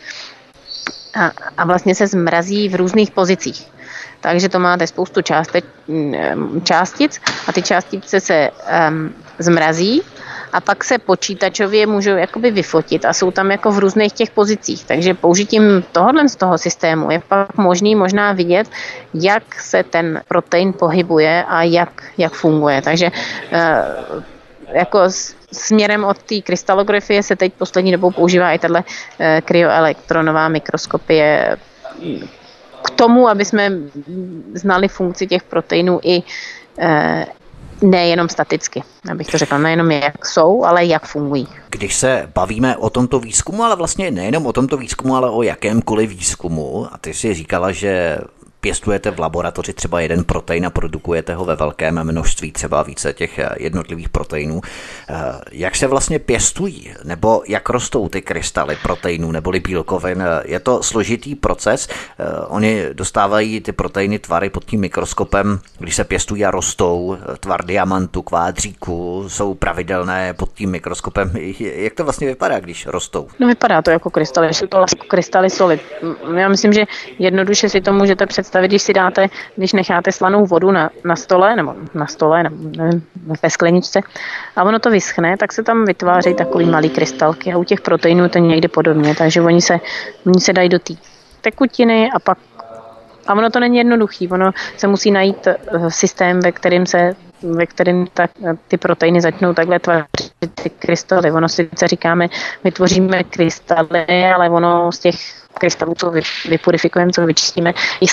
Speaker 2: a vlastně se zmrazí v různých pozicích. Takže to máte spoustu částic a ty částice se zmrazí a pak se počítačově můžou jakoby vyfotit a jsou tam jako v různých těch pozicích. Takže použitím z toho systému je pak možná vidět, jak se ten protein pohybuje a jak funguje. Takže jako směrem od té krystalografie se teď poslední dobou používá i tato kryoelektronová mikroskopie k tomu, aby jsme znali funkci těch proteinů i nejenom staticky, abych to řekla, nejenom jak jsou, ale jak fungují.
Speaker 1: Když se bavíme o tomto výzkumu, ale vlastně nejenom o tomto výzkumu, ale o jakémkoliv výzkumu, a ty si říkala, že pěstujete v laboratoři třeba jeden protein a produkujete ho ve velkém množství, třeba více těch jednotlivých proteinů. Jak se vlastně pěstují, nebo jak rostou ty krystaly proteinů neboli bílkovin? Je to složitý proces? Oni dostávají ty proteiny tvary pod tím mikroskopem, když se pěstují a rostou, tvar diamantu, kvádříku, jsou pravidelné pod tím mikroskopem. Jak to vlastně vypadá, když rostou?
Speaker 2: No vypadá to jako krystaly, jsou to jako krystaly soli. Já myslím, že jednoduše si to můžete představit, když necháte slanou vodu na stole, nebo nevím, ve skleničce a ono to vyschne, tak se tam vytvářejí takový malý krystalky a u těch proteinů to někdy podobně, takže oni se dají do té tekutiny a ono to není jednoduchý, ono se musí najít systém, ve kterém ty proteiny začnou takhle tvořit ty krystaly. Ono sice říkáme, vytvoříme krystaly, ale ono z těch krystalů, co vypurifikujeme, co vyčistíme, i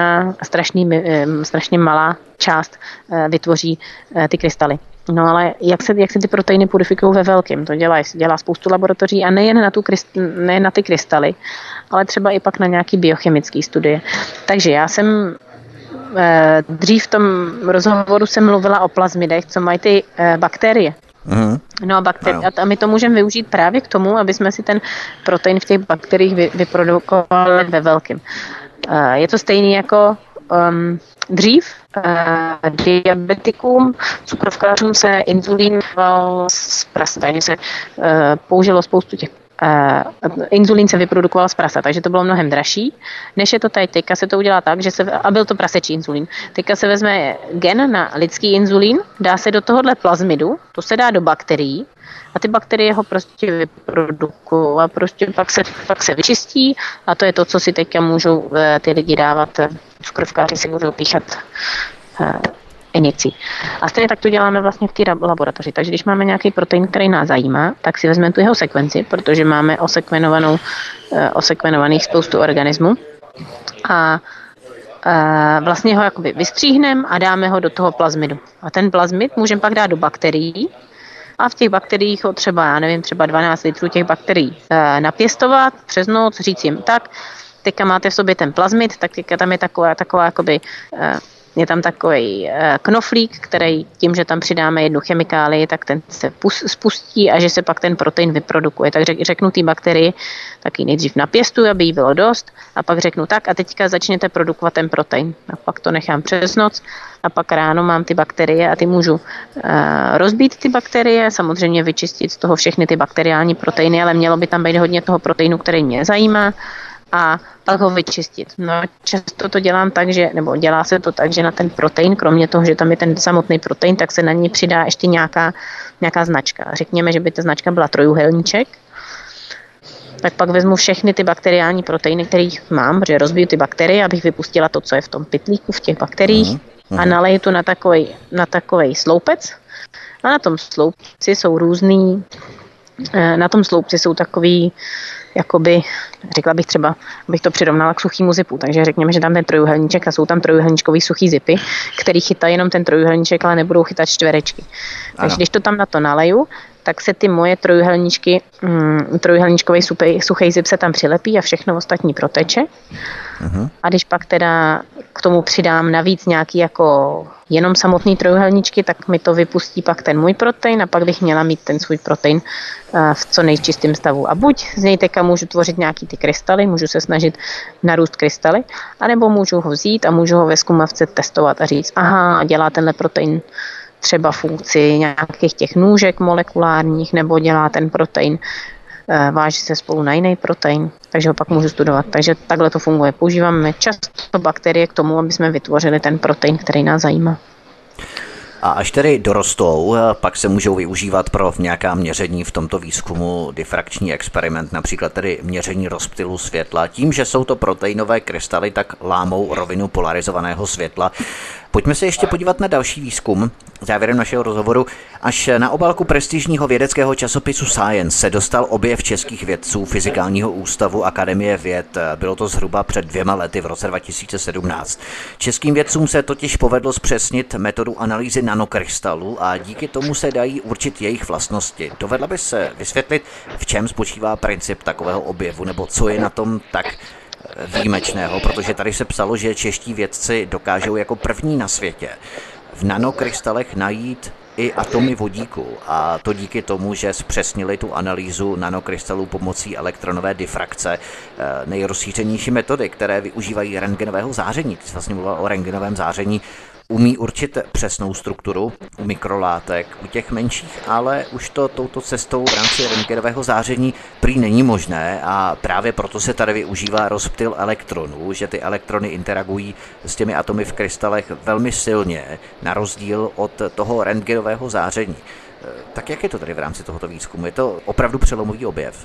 Speaker 2: strašně malá část vytvoří ty krystaly. No ale jak se ty proteiny purifikují ve velkém? To dělá spoustu laboratoří a nejen na ty krystaly, ale třeba i pak na nějaký biochemický studie. Takže já jsem dřív v tom rozhovoru jsem mluvila o plazmidech, co mají ty bakterie. No a my to můžeme využít právě k tomu, aby jsme si ten protein v těch bakteriích vyprodukovali ve velkém. Je to stejný jako dřív diabetikům, cukrovkářům se inzulín z prasata, takže se použilo spoustu těch inzulín se vyprodukoval z prasa, takže to bylo mnohem dražší, než je to tady. Teďka se to udělá tak, a byl to prasečí inzulín. Teďka se vezme gen na lidský inzulín, dá se do tohohle plazmidu, to se dá do bakterií a ty bakterie ho prostě vyprodukují a prostě pak se vyčistí a to je to, co si teďka můžou ty lidi dávat, cukrovkáři si můžou píchat injekcí. A stejně tak to děláme vlastně v té laboratoři. Takže když máme nějaký protein, který nás zajímá, tak si vezmeme tu jeho sekvenci, protože máme osekvenovaných spoustu organismů a vlastně ho jakoby vystříhneme a dáme ho do toho plazmidu. A ten plazmid můžeme pak dát do bakterií a v těch bakteriích ho třeba 12 litrů těch bakterií napěstovat přes noc, říct jim tak, teďka máte v sobě ten plazmid, tak teďka tam je taková jakoby je tam takový knoflík, který tím, že tam přidáme jednu chemikálii, tak ten se spustí a že se pak ten protein vyprodukuje. Tak řeknu té bakterii, tak ji nejdřív napěstuji, aby jí bylo dost a pak řeknu tak a teďka začněte produkovat ten protein. A pak to nechám přes noc a pak ráno mám ty bakterie a ty můžu rozbít ty bakterie, samozřejmě vyčistit z toho všechny ty bakteriální proteiny, ale mělo by tam být hodně toho proteinu, který mě zajímá, a pak ho vyčistit. No, často to dělám tak, nebo dělá se to tak, že na ten protein, kromě toho, že tam je ten samotný protein, tak se na ní přidá ještě nějaká značka. Řekněme, že by ta značka byla trojúhelníček. Tak pak vezmu všechny ty bakteriální proteiny, které mám, protože rozbiju ty bakterie, abych vypustila to, co je v tom pytlíku, v těch bakteriích a naleju to na takovej sloupec. A na tom sloupci jsou takový jakoby, řekla bych třeba, abych to přirovnala k suchýmu zipu, takže řekněme, že tam ten trojúhelníček a jsou tam trojúhelníčkový suchý zipy, který chytají jenom ten trojúhelníček, ale nebudou chytat čtverečky. Takže když to tam na to naleju, tak se ty moje trojúhelníčkový suchý zip se tam přilepí a všechno ostatní proteče. A když pak teda k tomu přidám navíc nějaký jako jenom samotný trojúhelníčky, tak mi to vypustí pak ten můj protein a pak bych měla mít ten svůj protein v co nejčistém stavu. A buď z něj teďka můžu tvořit nějaký ty krystaly, můžu se snažit narůst krystaly, anebo můžu ho vzít a můžu ho ve zkumavce testovat a říct, aha, dělá tenhle protein třeba funkci nějakých těch nůžek molekulárních, nebo dělá ten protein, váží se spolu na jiný protein, takže ho pak můžu studovat. Takže takhle to funguje. Používáme často bakterie k tomu, aby jsme vytvořili ten protein, který nás zajímá.
Speaker 1: A až tedy dorostou, pak se můžou využívat pro nějaká měření v tomto výzkumu, difrakční experiment, například tedy měření rozptylu světla. Tím, že jsou to proteinové krystaly, tak lámou rovinu polarizovaného světla. Pojďme se ještě podívat na další výzkum. Závěrem našeho rozhovoru. Až na obálku prestižního vědeckého časopisu Science se dostal objev českých vědců Fyzikálního ústavu Akademie věd. Bylo to zhruba před 2 lety v roce 2017. Českým vědcům se totiž povedlo zpřesnit metodu analýzy nanokrystalů a díky tomu se dají určit jejich vlastnosti. Dovedla by se vysvětlit, v čem spočívá princip takového objevu, nebo co je na tom tak výjimečného, protože tady se psalo, že čeští vědci dokážou jako první na světě v nanokrystalech najít i atomy vodíku, a to díky tomu, že zpřesnili tu analýzu nanokrystalů pomocí elektronové difrakce, nejrozšířenější metody, které využívají rentgenového záření. Ty jsi vlastně mluvil o rentgenovém záření, umí určit přesnou strukturu u mikrolátek, u těch menších, ale už to touto cestou v rámci rentgenového záření prý není možné, a právě proto se tady využívá rozptyl elektronů, že ty elektrony interagují s těmi atomy v krystalech velmi silně, na rozdíl od toho rentgenového záření. Tak jak je to tady v rámci tohoto výzkumu? Je to opravdu přelomový objev?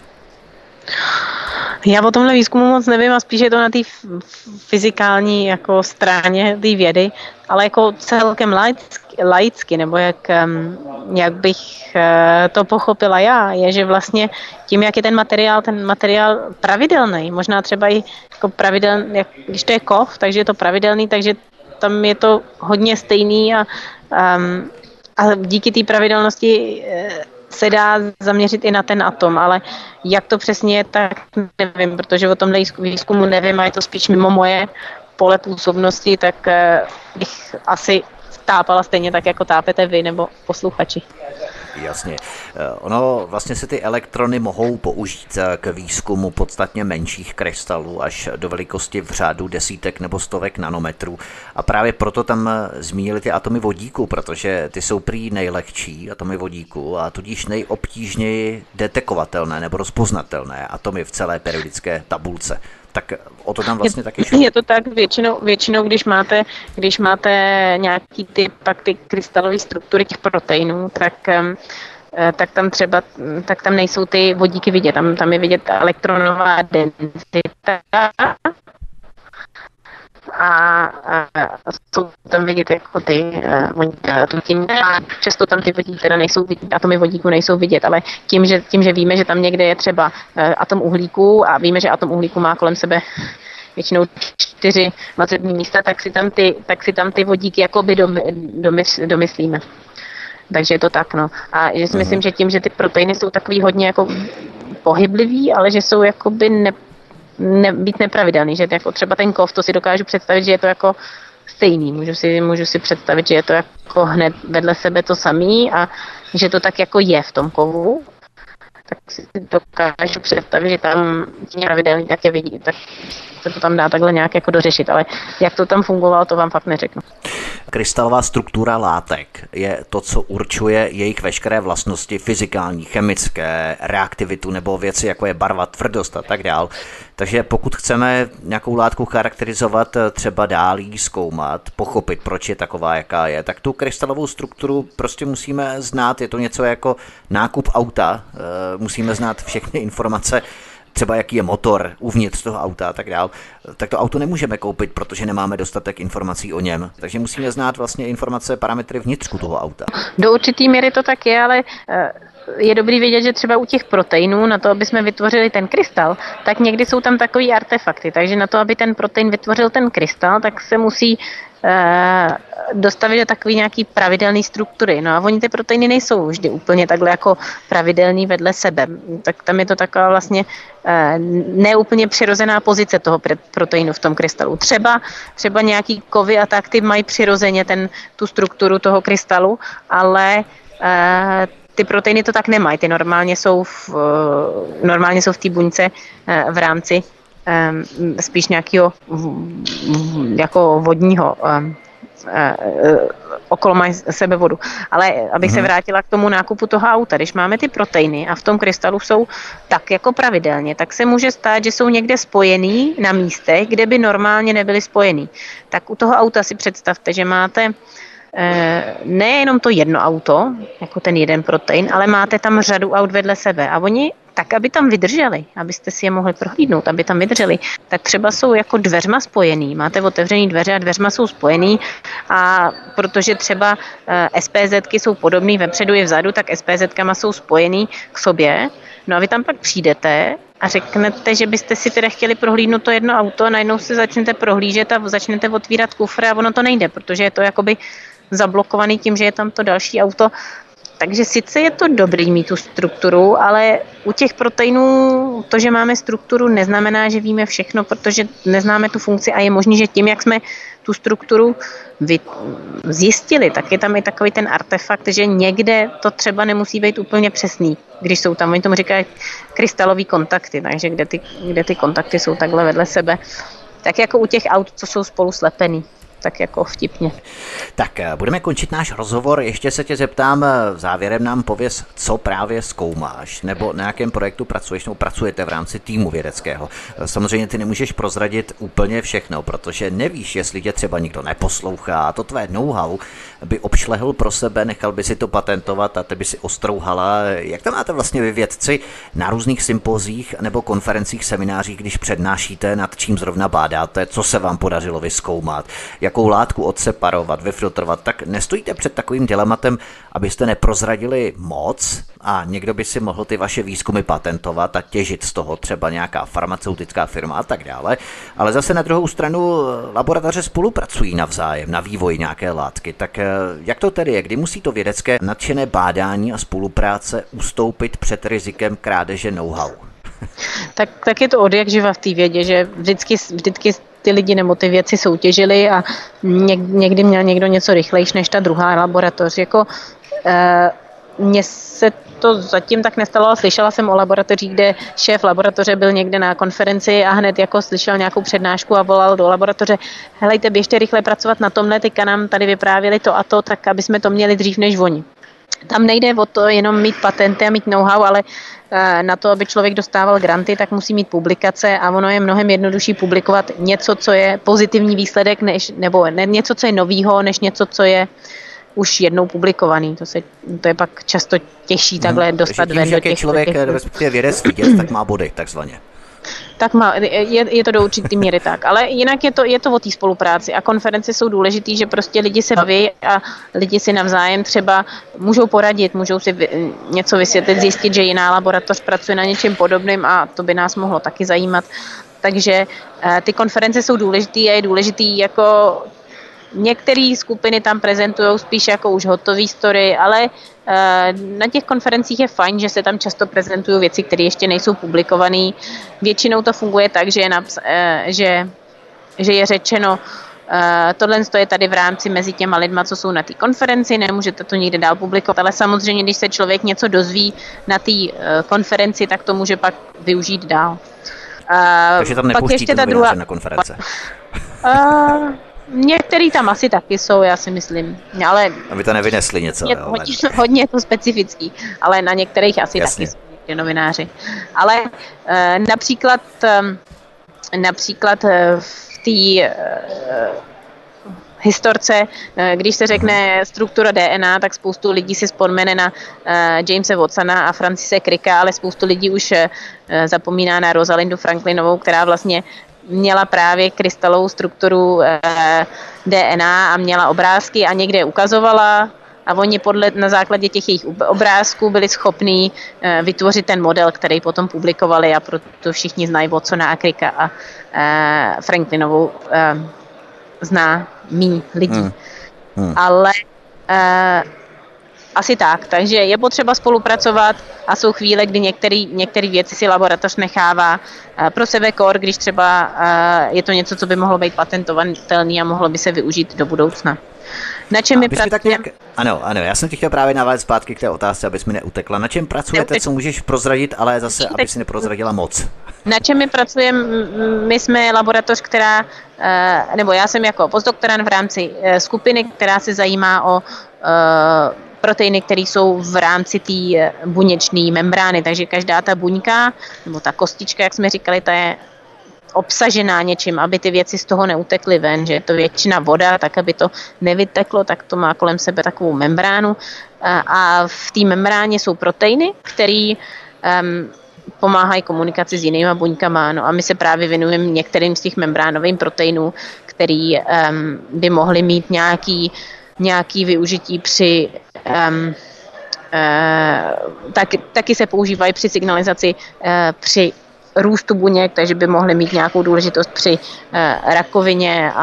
Speaker 2: Já o tomhle výzkumu moc nevím a spíš je to na té fyzikální jako straně té vědy, ale jako celkem laicky, nebo jak bych to pochopila já, je, že vlastně tím, jak je ten materiál pravidelný, možná třeba i jako pravidelný, když to je kov, takže je to pravidelný, takže tam je to hodně stejný a díky té pravidelnosti se dá zaměřit i na ten atom, ale jak to přesně je, tak nevím, protože o tomhle výzkumu nevím a je to spíš mimo moje pole působnosti, tak bych asi tápala stejně tak, jako tápete vy nebo posluchači.
Speaker 1: Jasně. Ono vlastně se ty elektrony mohou použít k výzkumu podstatně menších krystalů až do velikosti v řádu desítek nebo stovek nanometrů. A právě proto tam zmínili ty atomy vodíku, protože ty jsou prý nejlehčí atomy vodíku a tudíž nejobtížněji detekovatelné nebo rozpoznatelné atomy v celé periodické tabulce. Tak o to tam vlastně taky šlo.
Speaker 2: Je to tak většinou, když máte nějaký pak ty krystalové struktury těch proteinů, tak tam nejsou ty vodíky vidět. Tam je vidět elektronová densita a jsou tam vidět jako ty a přesto tam ty vodíky teda nejsou vidět, atomy vodíku nejsou vidět, ale tím, že víme, že tam někde je třeba atom uhlíku a víme, že atom uhlíku má kolem sebe většinou 4 vazební místa, tak si tam ty vodíky jakoby domyslíme. Takže je to tak, no. A že si myslím, že tím, že ty proteiny jsou takový hodně jako pohyblivý, ale že jsou jakoby být nepravidelný, že jako třeba ten kov, to si dokážu představit, že je to jako stejný. Můžu si představit, že je to jako hned vedle sebe to samý a že to tak jako je v tom kovu. Tak si dokážu představit, že tam je pravidelný, tak je vidí, tak se to tam dá takhle nějak jako dořešit, ale jak to tam fungovalo, to vám fakt neřeknu.
Speaker 1: Krystalová struktura látek je to, co určuje jejich veškeré vlastnosti fyzikální, chemické, reaktivitu nebo věci, jako je barva, tvrdost a tak dál. Takže pokud chceme nějakou látku charakterizovat, třeba dál jí zkoumat, pochopit, proč je taková, jaká je, tak tu krystalovou strukturu prostě musíme znát. Je to něco jako nákup auta. Musíme znát všechny informace, třeba jaký je motor uvnitř toho auta a tak dál, tak to auto nemůžeme koupit, protože nemáme dostatek informací o něm. Takže musíme znát vlastně informace, parametry vnitřku toho auta.
Speaker 2: Do určitý míry to tak je, ale je dobrý vědět, že třeba u těch proteinů, na to, aby jsme vytvořili ten krystal, tak někdy jsou tam takový artefakty. Takže na to, aby ten protein vytvořil ten krystal, tak se musí dostavit do takový nějaký pravidelný struktury. No a oni ty proteiny nejsou vždy úplně takhle jako pravidelný vedle sebe. Tak tam je to taková vlastně neúplně přirozená pozice toho proteinu v tom krystalu. Třeba nějaký kovy a tak, ty mají přirozeně tu strukturu toho krystalu, ale ty proteiny to tak nemají. Ty normálně jsou v té buňce v rámci spíš nějakého jako vodního okolo mají sebe vodu. Ale abych se vrátila k tomu nákupu toho auta, když máme ty proteiny a v tom krystalu jsou tak jako pravidelně, tak se může stát, že jsou někde spojený na místech, kde by normálně nebyly spojený. Tak u toho auta si představte, že máte nejenom to jedno auto, jako ten jeden protein, ale máte tam řadu aut vedle sebe a oni tak, aby tam vydrželi, abyste si je mohli prohlídnout, aby tam vydrželi, tak třeba jsou jako dveřma spojený. Máte otevřený dveře a dveřma jsou spojený a protože třeba SPZky jsou podobný vepředu i vzadu, tak SPZkama jsou spojený k sobě. No a vy tam pak přijdete a řeknete, že byste si teda chtěli prohlídnout to jedno auto a najednou si začnete prohlížet a začnete otvírat kufr a ono to nejde, protože je to jakoby zablokovaný tím, že je tam to další auto Takže sice je to dobrý mít tu strukturu, ale u těch proteinů to, že máme strukturu, neznamená, že víme všechno, protože neznáme tu funkci a je možný, že tím, jak jsme tu strukturu zjistili, tak je tam i takový ten artefakt, že někde to třeba nemusí být úplně přesný, když jsou tam, oni tomu říkají krystalový kontakty, takže kde ty kontakty jsou takhle vedle sebe. Tak jako u těch aut, co jsou spolu slepený. Tak jako vtipně.
Speaker 1: Tak budeme končit náš rozhovor. Ještě se tě zeptám, závěrem nám pověz, co právě zkoumáš, nebo na jakém projektu pracuješ, nebo pracujete v rámci týmu vědeckého. Samozřejmě ty nemůžeš prozradit úplně všechno, protože nevíš, jestli tě třeba nikdo neposlouchá. To tvé know-how by obšlehl pro sebe, nechal by si to patentovat a ty by si ostrouhala. Jak to máte vlastně vy vědci na různých sympozích nebo konferencích, seminářích, když přednášíte, nad čím zrovna bádáte, co se vám podařilo vyzkoumat, jakou látku odseparovat, vyfiltrovat, tak nestojíte před takovým dilematem, abyste neprozradili moc a někdo by si mohl ty vaše výzkumy patentovat a těžit z toho třeba nějaká farmaceutická firma a tak dále, ale zase na druhou stranu laboratoře spolupracují navzájem na vývoji nějaké látky, tak jak to tedy je, kdy musí to vědecké nadšené bádání a spolupráce ustoupit před rizikem krádeže know-how?
Speaker 2: Tak je to odjakživa v té vědě, že vždycky ty lidi nebo ty věci soutěžili a někdy měl někdo něco rychlejš než ta druhá laboratoř. Mně se to zatím tak nestalo, ale slyšela jsem o laboratořích, kde šéf laboratoře byl někde na konferenci a hned jako slyšel nějakou přednášku a volal do laboratoře: helejte, běžte rychle pracovat na tomhle, teďka nám tady vyprávěli to a to, tak aby jsme to měli dřív než oni. Tam nejde o to jenom mít patenty a mít know-how, ale na to, aby člověk dostával granty, tak musí mít publikace a ono je mnohem jednodušší publikovat něco, co je pozitivní výsledek, nebo něco, co je novýho, než něco, co je už jednou publikovaný. To je pak často těžší takhle dostat ven do těch...
Speaker 1: Člověk, respektive vědec vidět, tak má body, takzvaně.
Speaker 2: Tak je to do určitý míry tak. Ale jinak je to o té spolupráci a konference jsou důležitý, že prostě lidi se baví a lidi si navzájem třeba můžou poradit, můžou si něco vysvětlit, zjistit, že jiná laboratoř pracuje na něčem podobným a to by nás mohlo taky zajímat. Takže ty konference jsou důležitý a je důležitý jako... Některé skupiny tam prezentují spíš jako už hotové story, ale na těch konferencích je fajn, že se tam často prezentují věci, které ještě nejsou publikované. Většinou to funguje tak, že je řečeno, tohle je tady v rámci mezi těma lidma, co jsou na té konferenci, nemůžete to nikde dál publikovat, ale samozřejmě, když se člověk něco dozví na té konferenci, tak to může pak využít dál.
Speaker 1: Takže tam nepouštíte novináře na konference?
Speaker 2: Některý tam asi taky jsou, já si myslím. Ale
Speaker 1: aby to nevynesli něco.
Speaker 2: Hodně je to specifický, ale na některých asi
Speaker 1: Jasně.
Speaker 2: Taky jsou novináři. Ale například v té historce, když se řekne struktura DNA, tak spoustu lidí si vzpomene na Jamese Watsona a Francise Cricka, ale spoustu lidí už zapomíná na Rosalindu Franklinovou, která vlastně měla právě krystalovou strukturu DNA a měla obrázky a někde je ukazovala a oni na základě těch jejich obrázků byli schopní vytvořit ten model, který potom publikovali a proto všichni znají Watsona a Cricka a Franklinovou zná míň lidí. Ale asi tak, takže je potřeba spolupracovat a jsou chvíle, kdy některé věci si laboratoř nechává pro sebe kor, když třeba je to něco, co by mohlo být patentovatelný a mohlo by se využít do budoucna. Na čem my pracujeme?
Speaker 1: Ano, já jsem ti chtěl právě navázat zpátky k té otázce, abys mi neutekla. Na čem pracujete, co můžeš prozradit, ale zase, aby si neprozradila moc?
Speaker 2: Na čem my pracujeme? My jsme laboratoř, nebo já jsem jako postdoktorant v rámci skupiny, která se zajímá o proteiny, které jsou v rámci té buněčné membrány. Takže každá ta buňka, nebo ta kostička, jak jsme říkali, ta je obsažená něčím, aby ty věci z toho neutekly ven, že je to většina voda, tak aby to nevyteklo, tak to má kolem sebe takovou membránu. A v té membráně jsou proteiny, které pomáhají komunikaci s jinýma buňkama. No a my se právě věnujeme některým z těch membránovým proteinů, který by mohly mít nějaký využití při taky se používají při signalizaci při růstu buněk, takže by mohly mít nějakou důležitost při rakovině a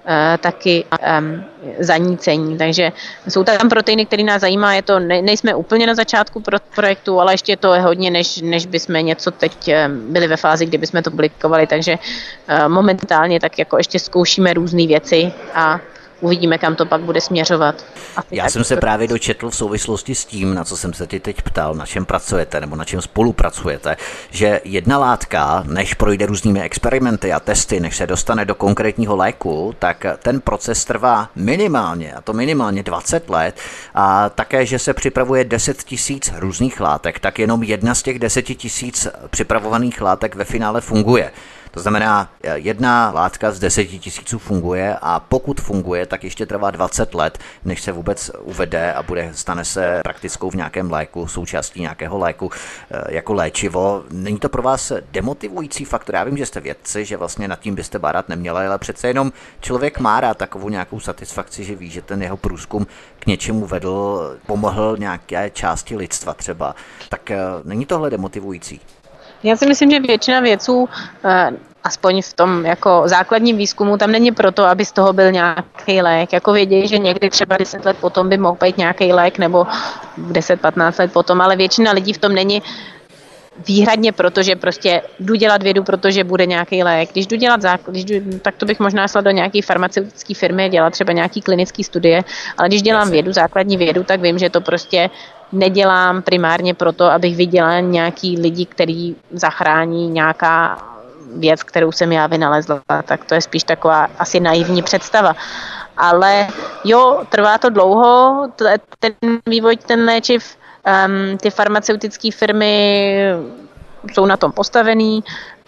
Speaker 2: taky zanícení. Takže jsou tam proteiny, které nás zajímá, nejsme úplně na začátku projektu, ale ještě to je hodně, než bychom něco teď byli ve fázi, kdy bychom to publikovali, takže momentálně tak jako ještě zkoušíme různé věci a uvidíme, kam to pak bude směřovat.
Speaker 1: Já jsem se právě dočetl v souvislosti s tím, na co jsem se ti teď ptal, na čem pracujete nebo na čem spolupracujete, že jedna látka, než projde různými experimenty a testy, než se dostane do konkrétního léku, tak ten proces trvá minimálně, a to minimálně 20 let, a také, že se připravuje 10 000 různých látek, tak jenom jedna z těch 10 000 připravovaných látek ve finále funguje. To znamená, jedna látka z 10 000 funguje a pokud funguje, tak ještě trvá 20 let, než se vůbec uvede a stane se praktickou v nějakém léku, součástí nějakého léku jako léčivo. Není to pro vás demotivující faktor? Já vím, že jste vědci, že vlastně nad tím byste bádat neměli, ale přece jenom člověk má rád takovou nějakou satisfakci, že ví, že ten jeho průzkum k něčemu vedl, pomohl nějaké části lidstva třeba. Tak není tohle demotivující?
Speaker 2: Já si myslím, že většina vědců, aspoň v tom jako základním výzkumu, tam není proto, aby z toho byl nějaký lék. Jako vědějí, že někdy třeba 10 let potom by mohl být nějaký lék, nebo 10-15 let potom, ale většina lidí v tom není výhradně proto, že prostě jdu dělat vědu, protože bude nějaký lék. Když jdu dělat tak to bych možná šla do nějaké farmaceutické firmy, dělat třeba nějaký klinické studie, ale když dělám vědu, základní vědu, tak vím, že to prostě nedělám primárně proto, abych viděla nějaký lidi, který zachrání nějaká věc, kterou jsem já vynalezla. Tak to je spíš taková asi naivní představa. Ale jo, trvá to dlouho, ten vývoj, ten léčiv, ty farmaceutické firmy jsou na tom postavený,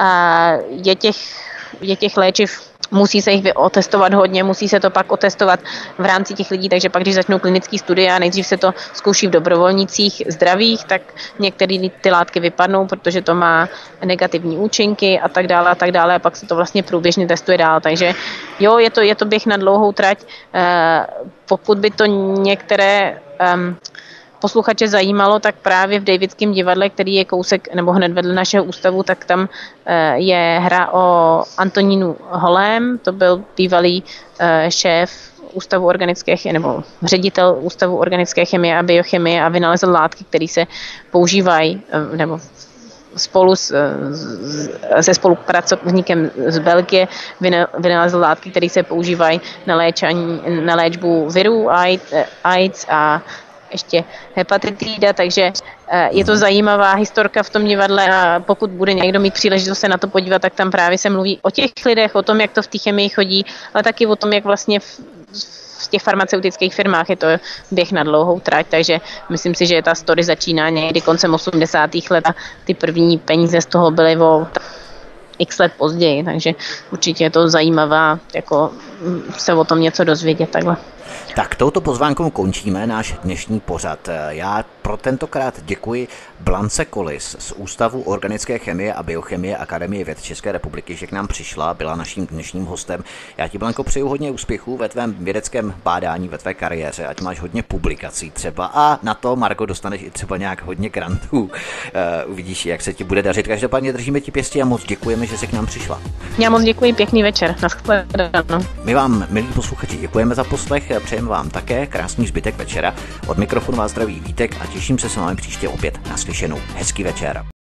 Speaker 2: je těch léčiv, musí se jich otestovat hodně, musí se to pak otestovat v rámci těch lidí, takže pak, když začnou klinické studie a nejdřív se to zkouší v dobrovolnících zdravých, tak některé ty látky vypadnou, protože to má negativní účinky a tak dále a pak se to vlastně průběžně testuje dál. Takže jo, je to běh na dlouhou trať. Pokud by to některé posluchače zajímalo, tak právě v Davidském divadle, který je kousek nebo hned vedle našeho ústavu, tak tam je hra o Antonínu Holém, to byl bývalý šéf Ústavu organické nebo ředitel Ústavu organické chemie a biochemie a vynalezl látky, které se používají nebo spolu se spolupracovníkem z Belgie vynalezl látky, které se používají na léčbu virů AIDS a ještě hepatitida, takže je to zajímavá historka v tom divadle a pokud bude někdo mít příležitost se na to podívat, tak tam právě se mluví o těch lidech, o tom, jak to v té chemii chodí, ale taky o tom, jak vlastně v těch farmaceutických firmách je to běh na dlouhou trať, takže myslím si, že ta story začíná někdy koncem 80. let a ty první peníze z toho byly o x let později, takže určitě je to zajímavá, jako se o tom něco dozvědět takhle.
Speaker 1: Tak touto pozvánkou končíme náš dnešní pořad. Já pro tentokrát děkuji Blance Kolis z Ústavu organické chemie a biochemie Akademie věd České republiky, že k nám přišla, byla naším dnešním hostem. Já ti, Blanko, přeju hodně úspěchů ve tvém vědeckém bádání, ve tvé kariéře, ať máš hodně publikací třeba a na to, Margo, dostaneš i třeba nějak hodně grantů. Uvidíš, jak se ti bude dařit. Každopádně držíme ti pěstí a moc děkujeme, že jsi k nám přišla.
Speaker 2: Já moc děkuji, pěkný večer. Nashledanou.
Speaker 1: My vám, milí posluchači, děkujeme za poslech, přejeme vám také krásný zbytek večera. Od mikrofonu vás zdraví Vítek a těším se s vámi příště opět naslyšenou. Hezký večer.